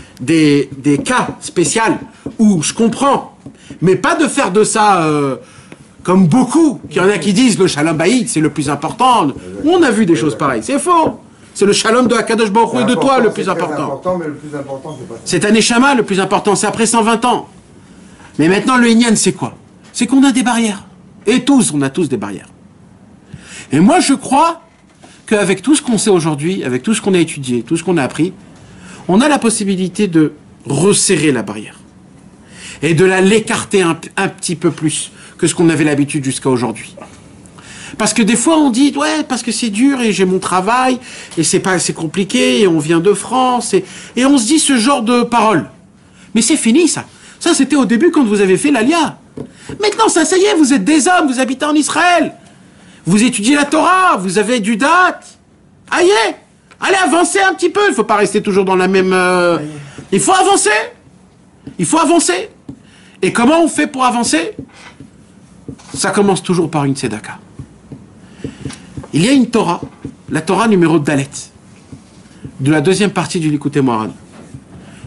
cas spéciaux où je comprends, mais pas de faire de ça comme beaucoup. Il y en a qui disent le shalom bayit, c'est le plus important. On a vu des choses pareilles. C'est faux. C'est le shalom de Akadosh Baruch Hu et de toi le plus important. Mais le plus important, c'est pas ça. C'est un neshama le plus important, c'est après 120 ans. Mais maintenant, le Inyan, c'est quoi? C'est qu'on a des barrières. Et tous, on a tous des barrières. Et moi, je crois qu'avec tout ce qu'on sait aujourd'hui, avec tout ce qu'on a étudié, tout ce qu'on a appris, on a la possibilité de resserrer la barrière. Et de l'écarter un petit peu plus que ce qu'on avait l'habitude jusqu'à aujourd'hui. Parce que des fois, on dit, ouais, parce que c'est dur et j'ai mon travail, et c'est compliqué, et on vient de France, et on se dit ce genre de paroles. Mais c'est fini, ça. Ça, c'était au début quand vous avez fait l'Alia. Maintenant, ça y est, vous êtes des hommes, vous habitez en Israël. Vous étudiez la Torah, vous avez du date. Aïe, allez, avancez un petit peu. Il ne faut pas rester toujours dans la même... Il faut avancer. Il faut avancer. Et comment on fait pour avancer? Ça commence toujours par une tzedaka. Il y a une Torah, la Torah numéro Dalet, de la deuxième partie du Likutei Moharan.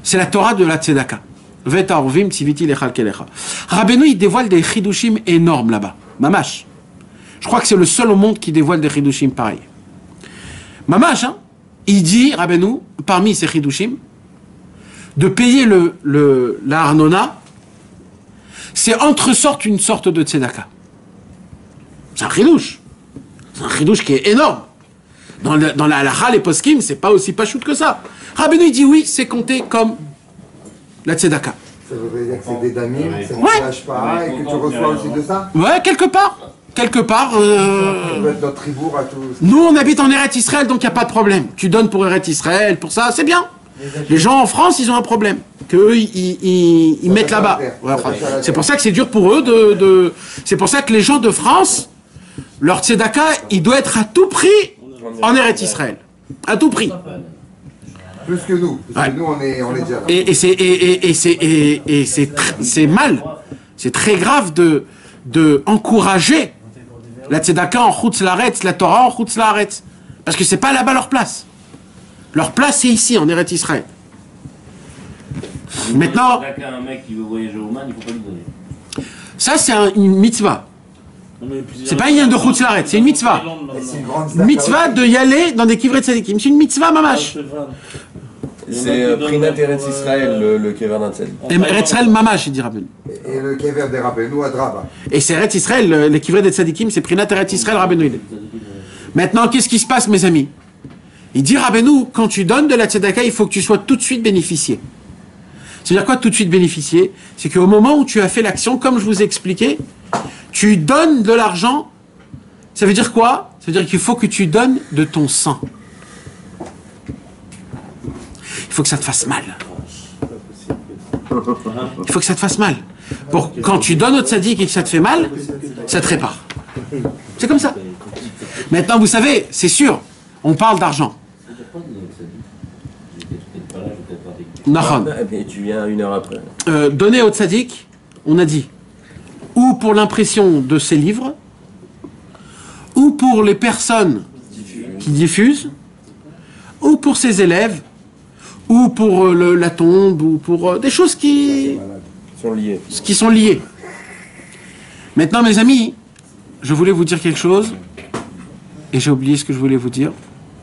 C'est la Torah de la Tzedaka. Vet aruvim tziviti lechal kelecha. Rabbeinu, il dévoile des chidushim énormes là-bas. Mamash. Je crois que c'est le seul au monde qui dévoile des chidushim pareils. Mamash, hein, il dit, Rabbeinu, parmi ces chidushim, de payer la Arnona, c'est entre-sorte une sorte de tzedaka. C'est un chidush. C'est un chidush qui est énorme. Dans la halakha, les poskim, c'est pas aussi pachout que ça. Rabbeinu, il dit oui, c'est compté comme la tzedaka. Ça veut dire que c'est des damim, ça ne Ouais. lâche pas, et que tu reçois aussi de ça. Ouais, quelque part. Quelque part. Ça peut être notre tribour à tous. Nous, on habite en Eretz Israël, donc il n'y a pas de problème. Tu donnes pour Eretz Israël, pour ça, c'est bien. Les gens en France, ils ont un problème. Qu'eux, ils mettent là-bas. Ouais, c'est pour ça que c'est dur pour eux C'est pour ça que les gens de France, leur tzedaka, il doit être à tout prix en Eretz Israël. À tout prix. Plus que nous, parce que nous, on est déjà là. Et c'est mal. C'est très grave de encourager la tzedaka en chutz laaretz, la Torah en chutz laaretz. Parce que c'est pas là-bas leur place. Leur place, c'est ici, en Eretz Israël. Maintenant, Un mec qui veut voyager au Man, il faut pas lui donner. ça, c'est une mitzvah. C'est pas un lien de chutz laaretz, c'est une mitzvah. C'est une grande Une mitzvah de y aller dans des kivrei tzadikim. C'est une mitzvah, mamash. C'est Prinat Eretz Israël, le Kever Natzel. Eretz Israël, mamash, il dit Rabbeinu. Et le kever des Rabbeinu à Draba. Et c'est Eretz Israël, les kivrei des tzadikim, c'est Prinat Eretz Israël, Rabbeinu. Maintenant, qu'est-ce qui se passe, mes amis? Il dit, Rabbeinu, quand tu donnes de la tzedaka, il faut que tu sois tout de suite bénéficié. C'est-à-dire quoi, tout de suite bénéficié? C'est qu'au moment où tu as fait l'action, comme je vous ai expliqué, tu donnes de l'argent. Ça veut dire quoi? Ça veut dire qu'il faut que tu donnes de ton sang. Il faut que ça te fasse mal. Il faut que ça te fasse mal. Quand tu donnes au tzaddik et que ça te fait mal, ça te répare. C'est comme ça. Maintenant, vous savez, c'est sûr, on parle d'argent. Nahon. Et tu viens 1 heure après. Donner au tzaddik, on a dit, ou pour l'impression de ses livres, ou pour les personnes qui diffusent, ou pour ses élèves, ou pour la tombe, ou pour des choses qui sont liées. Maintenant, mes amis, je voulais vous dire quelque chose, et j'ai oublié ce que je voulais vous dire.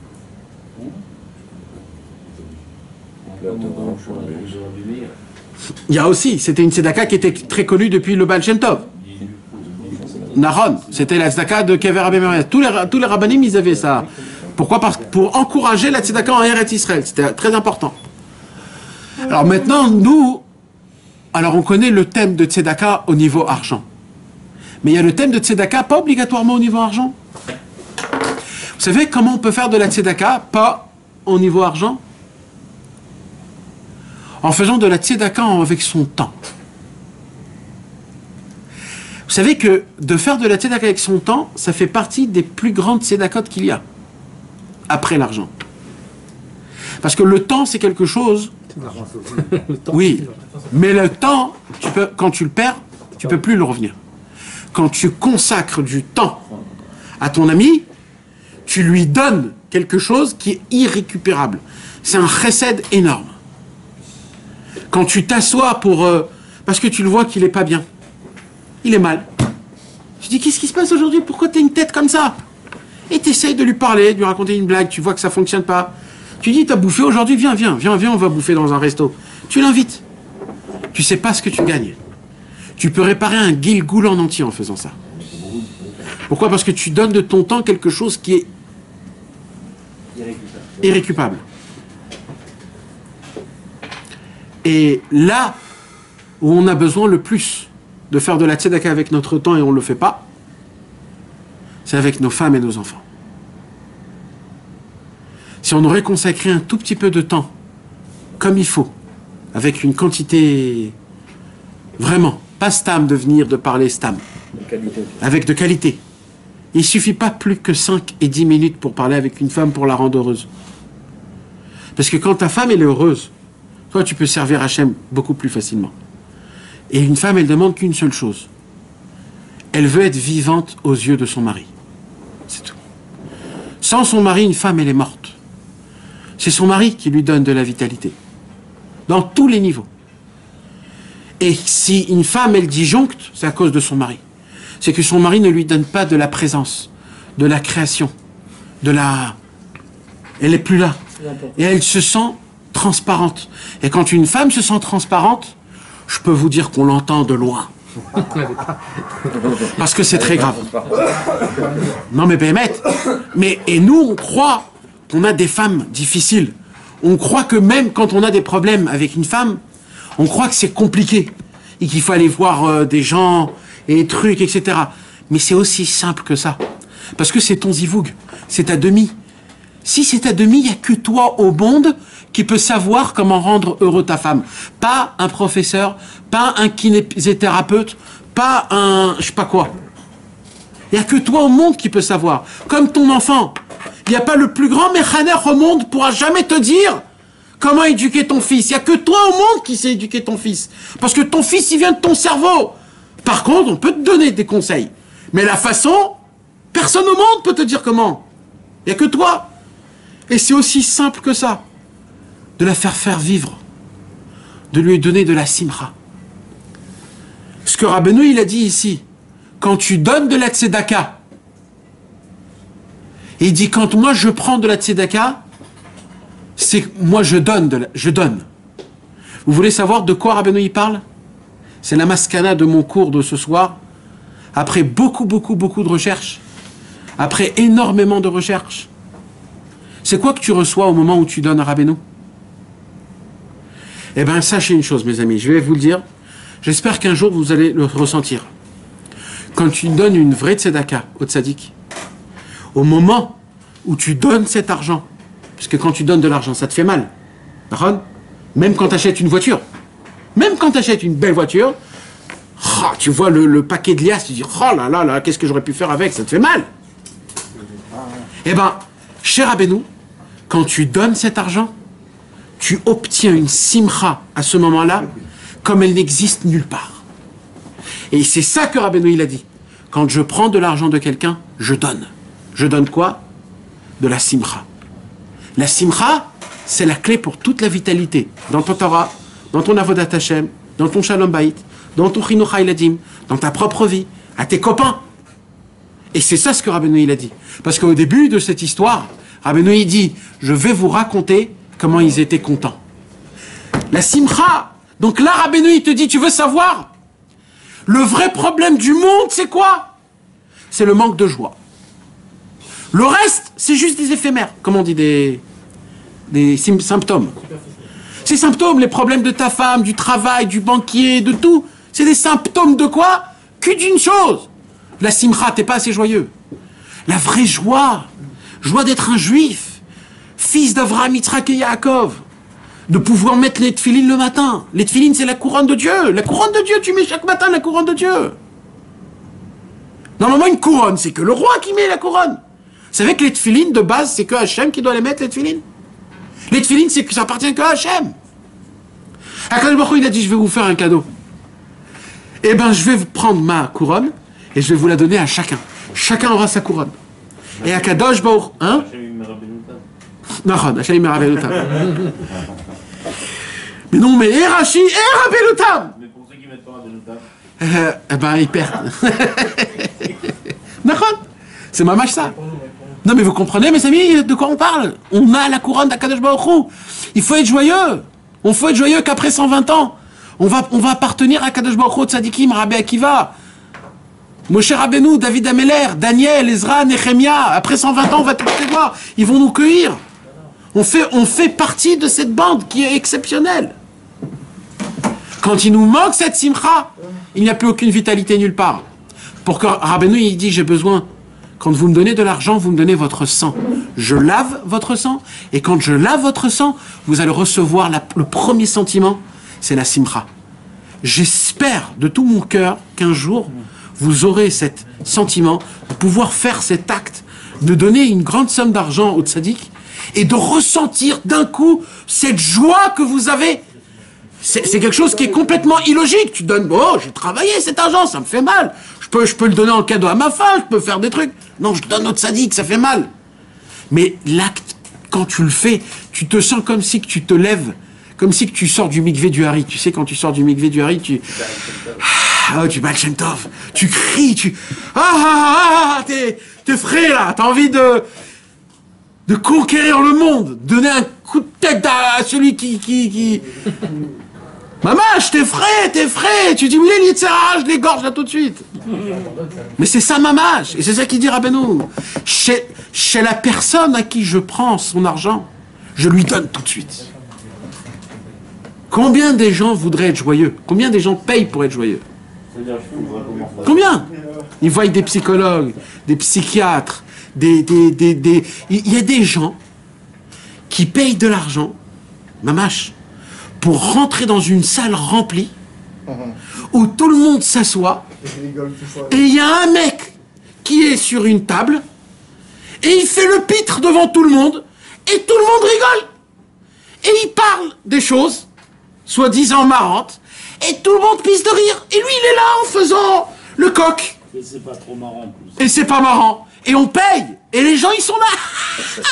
Il y a aussi, c'était une tzedaka qui était très connue depuis le Baal Shem Tov. Nahon, c'était la tzedaka de Kever Abemeret. Tous les rabbanim, ils avaient ça. Pourquoi? Parce que pour encourager la tzedaka en Eretz Israël, c'était très important. Alors maintenant, nous, on connaît le thème de tzedaka au niveau argent. Mais il y a le thème de tzedaka pas obligatoirement au niveau argent. Vous savez comment on peut faire de la tzedaka pas au niveau argent? En faisant de la tzedaka avec son temps. Vous savez que de faire de la tzedaka avec son temps, ça fait partie des plus grandes tzedakot qu'il y a, après l'argent. Parce que le temps, c'est quelque chose... Oui, mais le temps, quand tu le perds, tu ne peux plus le revenir. Quand tu consacres du temps à ton ami, tu lui donnes quelque chose qui est irrécupérable. C'est un chesed énorme. Quand tu t'assois parce que tu le vois qu'il n'est pas bien, il est mal. Tu dis, qu'est-ce qui se passe aujourd'hui? Pourquoi tu as une tête comme ça? Et tu essayes de lui parler, de lui raconter une blague, tu vois que ça ne fonctionne pas. Tu dis, tu as bouffé aujourd'hui, viens, on va bouffer dans un resto. Tu l'invites. Tu sais pas ce que tu gagnes. Tu peux réparer un Gilgoul en entier en faisant ça. Pourquoi? Parce que tu donnes de ton temps quelque chose qui est irrécupérable. Et là où on a besoin le plus de faire de la tzedaka avec notre temps et on ne le fait pas, c'est avec nos femmes et nos enfants. Si on aurait consacré un tout petit peu de temps, comme il faut, avec une quantité vraiment, pas stam de venir de parler stam, avec de qualité. Il ne suffit pas plus que 5 et 10 minutes pour parler avec une femme pour la rendre heureuse. Parce que quand ta femme elle est heureuse, toi, tu peux servir Hachem beaucoup plus facilement. Et une femme, elle demande qu'une seule chose. Elle veut être vivante aux yeux de son mari. C'est tout. Sans son mari, une femme, elle est morte. C'est son mari qui lui donne de la vitalité. dans tous les niveaux. Et si une femme, elle disjoncte, c'est à cause de son mari. C'est que son mari ne lui donne pas de la présence, de la création, de la... Elle n'est plus là. Et elle se sent transparente. Et quand une femme se sent transparente, je peux vous dire qu'on l'entend de loin. Parce que c'est très grave. Non mais Bémet, et nous on croit qu'on a des femmes difficiles. On croit que même quand on a des problèmes avec une femme, on croit que c'est compliqué et qu'il faut aller voir des gens et des trucs, etc. Mais c'est aussi simple que ça. Parce que c'est ton zivoug, c'est ta demi. Si c'est ta demi, il n'y a que toi au monde qui peut savoir comment rendre heureux ta femme. Pas un professeur, pas un kinésithérapeute, pas un je sais pas quoi. Il n'y a que toi au monde qui peut savoir. Comme ton enfant. Il n'y a pas le plus grand mécaner au monde pourra jamais te dire comment éduquer ton fils. Il n'y a que toi au monde qui sait éduquer ton fils. Parce que ton fils, il vient de ton cerveau. Par contre, on peut te donner des conseils. Mais la façon, personne au monde peut te dire comment. Il n'y a que toi. Et c'est aussi simple que ça. De la faire vivre. De lui donner de la simra. Ce que Rabbeinu, il a dit ici. Quand tu donnes de la tzedaka, et il dit, quand moi je prends de la tzedaka, c'est moi je donne, je donne. Vous voulez savoir de quoi Rabbeinu il parle? C'est la maskana de mon cours de ce soir. Après beaucoup de recherches, après énormément de recherches, c'est quoi que tu reçois au moment où tu donnes à Rabbeinu? Eh bien, sachez une chose, mes amis, je vais vous le dire. J'espère qu'un jour vous allez le ressentir. Quand tu donnes une vraie tzedaka au tzaddik, au moment où tu donnes cet argent, parce que quand tu donnes de l'argent, ça te fait mal. Même quand tu achètes une voiture, même quand tu achètes une belle voiture, tu vois le paquet de liasses, tu dis, oh là là là, qu'est-ce que j'aurais pu faire avec, ça te fait mal. Eh bien, cher Rabbeinu, quand tu donnes cet argent, tu obtiens une simcha à ce moment-là, comme elle n'existe nulle part. Et c'est ça que Rabbeinu il a dit. Quand je prends de l'argent de quelqu'un, je donne. Je donne quoi? De la simcha. La simcha, c'est la clé pour toute la vitalité. Dans ton Torah, dans ton avodat Hashem, dans ton shalom bayit, dans ton chinuch hailadim, dans ta propre vie, à tes copains. Et c'est ça ce que Rabbeinu il a dit. Parce qu'au début de cette histoire, Rabbeinu il dit, je vais vous raconter comment ils étaient contents. La simcha. Donc là, Rabbeinu il te dit, tu veux savoir? Le vrai problème du monde, c'est quoi? C'est le manque de joie. Le reste, c'est juste des éphémères. Comme on dit, des symptômes. Ces symptômes, les problèmes de ta femme, du travail, du banquier, de tout, c'est des symptômes de quoi? Que d'une chose. La simcha, t'es pas assez joyeux. La vraie joie d'être un juif, fils d'Avraham, Yitzhak et Yaakov, de pouvoir mettre les tefilines le matin. Les tefilines, c'est la couronne de Dieu. La couronne de Dieu, tu mets chaque matin la couronne de Dieu. Normalement, une couronne, c'est que le roi qui met la couronne. Vous savez que les tefilines, de base, c'est que Hachem qui doit les mettre, les tefilines. Les tefilines, c'est que ça appartient que à Hachem. Akadosh Baruch Hu, il a dit, je vais vous faire un cadeau. Eh bien, je vais prendre ma couronne et je vais vous la donner à chacun. Chacun aura sa couronne. Et Akadosh Baruch Hu, hein? Non, Hachem Merabelutam. Mais non, mais Erachi et Rabelutam. Mais pour ceux qui mettent pas Rabelutam. Eh ben, ils perdent. C'est mamash ça. Non, mais vous comprenez, mes amis, de quoi on parle? On a la couronne d'Akadosh Baruch Hu. Il faut être joyeux. On faut être joyeux qu'après 120 ans, on va appartenir à Akadosh Baruch Hu, Tzadikim, Rabbi Akiva, Moshe Rabbeinu, David Ameler, Daniel, Ezra, Nehemia. Après 120 ans, on va tous les voir. Ils vont nous cueillir. On fait partie de cette bande qui est exceptionnelle. Quand il nous manque cette simcha, il n'y a plus aucune vitalité nulle part. Pour que Rabbeinu, il dit, j'ai besoin, quand vous me donnez de l'argent, vous me donnez votre sang. Je lave votre sang, et quand je lave votre sang, vous allez recevoir le premier sentiment, c'est la simcha. J'espère de tout mon cœur qu'un jour, vous aurez cet sentiment de pouvoir faire cet acte, de donner une grande somme d'argent au tzaddik, et de ressentir d'un coup cette joie que vous avez. C'est quelque chose qui est complètement illogique. Tu donnes, oh, j'ai travaillé cet argent, ça me fait mal. Je peux le donner en cadeau à ma femme, je peux faire des trucs. Non, je donne au tzaddik, ça fait mal. Mais l'acte, quand tu le fais, tu te sens comme si que tu te lèves, Comme si que tu sors du mikvé du Hari. Tu sais, quand tu sors du mikvé du Hari, tu Baal Shem Tov. Tu cries, t'es frais là. T'as envie de conquérir le monde. Donner un coup de tête à celui qui... Mamash, t'es frais. Tu dis, oui, les Yitzhara, je l'égorge là tout de suite. Mais c'est ça, Mamash. Et c'est ça qu'il dit Rabbeinu. Chez la personne à qui je prends son argent, je lui donne tout de suite. Combien des gens voudraient être joyeux? Combien des gens payent pour être joyeux? Combien? Ils voient des psychologues, des psychiatres, il y a des gens qui payent de l'argent, Mamash, pour rentrer dans une salle remplie où tout le monde s'assoit et il y a un mec qui est sur une table et il fait le pitre devant tout le monde et tout le monde rigole et il parle des choses soi-disant marrantes et tout le monde pisse de rire et lui il est là en faisant le coq et c'est pas trop marrant en plus. Et c'est pas marrant et on paye et les gens ils sont là.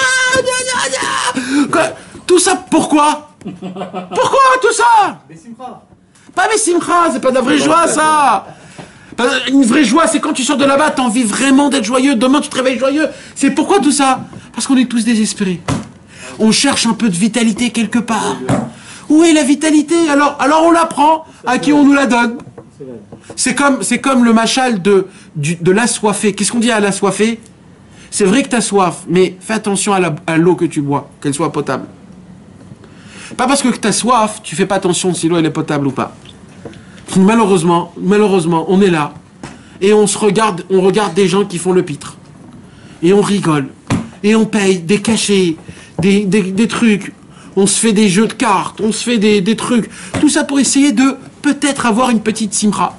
Quoi? Tout ça pourquoi? Pourquoi tout ça? Pas Bessimcha, c'est pas de la vraie joie ça. Une vraie joie, c'est quand tu sors de là-bas, t'as envie vraiment d'être joyeux. Demain, tu te réveilles joyeux. C'est pourquoi tout ça? Parce qu'on est tous désespérés. On cherche un peu de vitalité quelque part. Où est la vitalité? Alors on la prend. À qui on nous la donne? C'est comme le machal de l'assoiffé. Qu'est-ce qu'on dit à l'assoiffé? C'est vrai que t'as soif, mais fais attention à l'eau que tu bois, qu'elle soit potable. Pas parce que t'as soif, tu fais pas attention si l'eau elle est potable ou pas. Malheureusement, on est là et on regarde des gens qui font le pitre et on rigole et on paye des cachets, des trucs. On se fait des jeux de cartes, on se fait des trucs. Tout ça pour essayer de peut-être avoir une petite simra.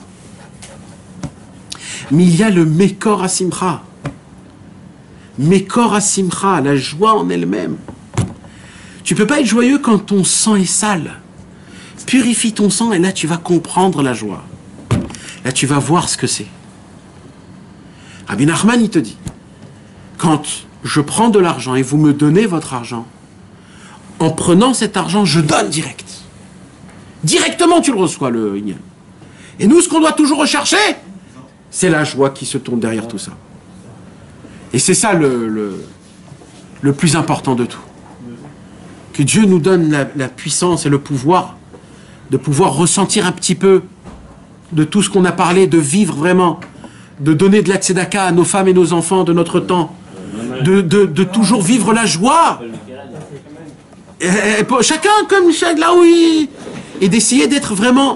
Mais il y a le Mekor à simra. Mekor à simra, la joie en elle-même. Tu peux pas être joyeux quand ton sang est sale. Purifie ton sang et là tu vas comprendre la joie. Là tu vas voir ce que c'est. Rabbi Nachman il te dit, quand je prends de l'argent et vous me donnez votre argent, en prenant cet argent je donne direct. Directement tu le reçois le Inyan. Et nous ce qu'on doit toujours rechercher, c'est la joie qui se tourne derrière tout ça. Et c'est ça le plus important de tout. Que Dieu nous donne la puissance et le pouvoir de pouvoir ressentir un petit peu de tout ce qu'on a parlé, de vivre vraiment, de donner de la tzedaka à nos femmes et nos enfants de notre temps, de toujours vivre la joie. Et chacun comme là où il... Et d'essayer d'être vraiment...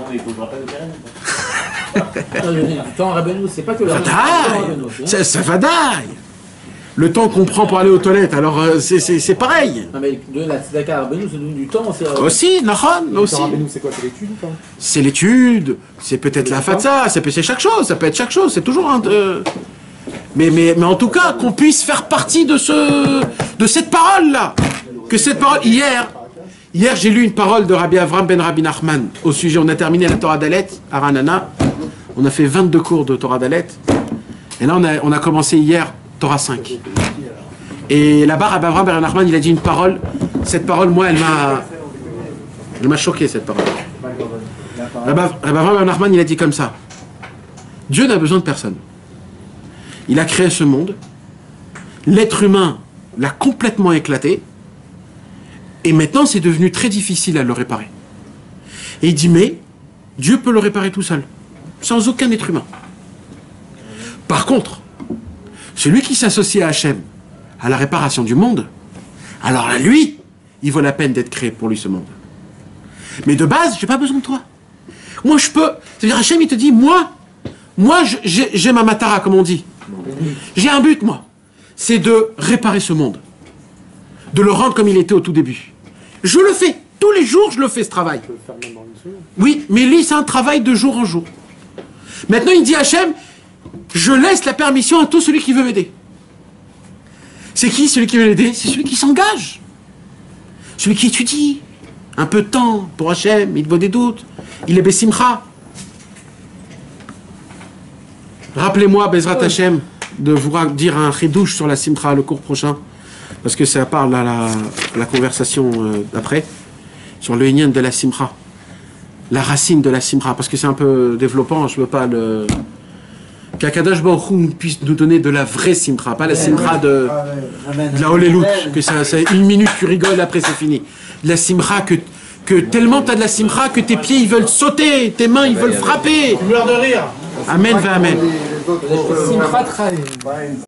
C'est pas que le ça va d'aille. Le temps qu'on prend pour aller aux toilettes, alors c'est pareil. Non mais de la tzedaka à Rabbeinu, c'est du temps. Aussi, Nahon, aussi. C'est quoi? C'est l'étude ou pas? C'est l'étude, c'est peut-être la fatsa, c'est chaque chose, ça peut être chaque chose, c'est toujours un... Mais en tout cas, qu'on puisse faire partie de cette parole-là. Que cette parole, hier j'ai lu une parole de Rabbi Avram ben Rabbi Nachman au sujet, on a terminé la Torah d'Alet à Ranana, on a fait 22 cours de Torah d'Alet, et là on a commencé hier Torah 5. Et là-bas, Rabbi Avram ben Nachman, il a dit une parole, cette parole, moi, elle m'a choqué, cette parole. Rabbi Avram ben Nachman, il a dit comme ça, Dieu n'a besoin de personne. Il a créé ce monde, l'être humain l'a complètement éclaté, et maintenant c'est devenu très difficile à le réparer. Et il dit, mais Dieu peut le réparer tout seul, sans aucun être humain. Par contre, celui qui s'associe à Hachem, à la réparation du monde, alors là, lui, il vaut la peine d'être créé pour lui ce monde. Mais de base, j'ai pas besoin de toi. Moi, je peux... C'est-à-dire, Hachem, il te dit, moi j'ai ma matara, comme on dit. J'ai un but, moi. C'est de réparer ce monde. De le rendre comme il était au tout début. Je le fais. Tous les jours, je le fais, ce travail. Oui, mais lui, c'est un travail de jour en jour. Maintenant, il dit à Hachem, je laisse la permission à tout celui qui veut m'aider. C'est qui celui qui veut l'aider? C'est celui qui s'engage. Celui qui étudie. Un peu de temps pour Hachem, il vaut des doutes. Il est Bessimcha. Rappelez-moi, Bezrat Hachem, de vous dire un chidouche sur la Simcha, le cours prochain. Parce que ça parle à la conversation d'après. sur le Inyan de la Simcha. La racine de la Simcha, parce que c'est un peu développant, je veux pas le... Qu'Akadosh Baruch Hu puisse nous donner de la vraie Simcha, pas la Simcha de la Holelut, que c'est 1 minute, tu rigoles, après c'est fini. La Simcha que tellement tu as de la Simcha que tes pieds ils veulent sauter, tes mains ils veulent frapper. Tu meurs de rire. Amen, va amen. Les autres, Simchat Chaim.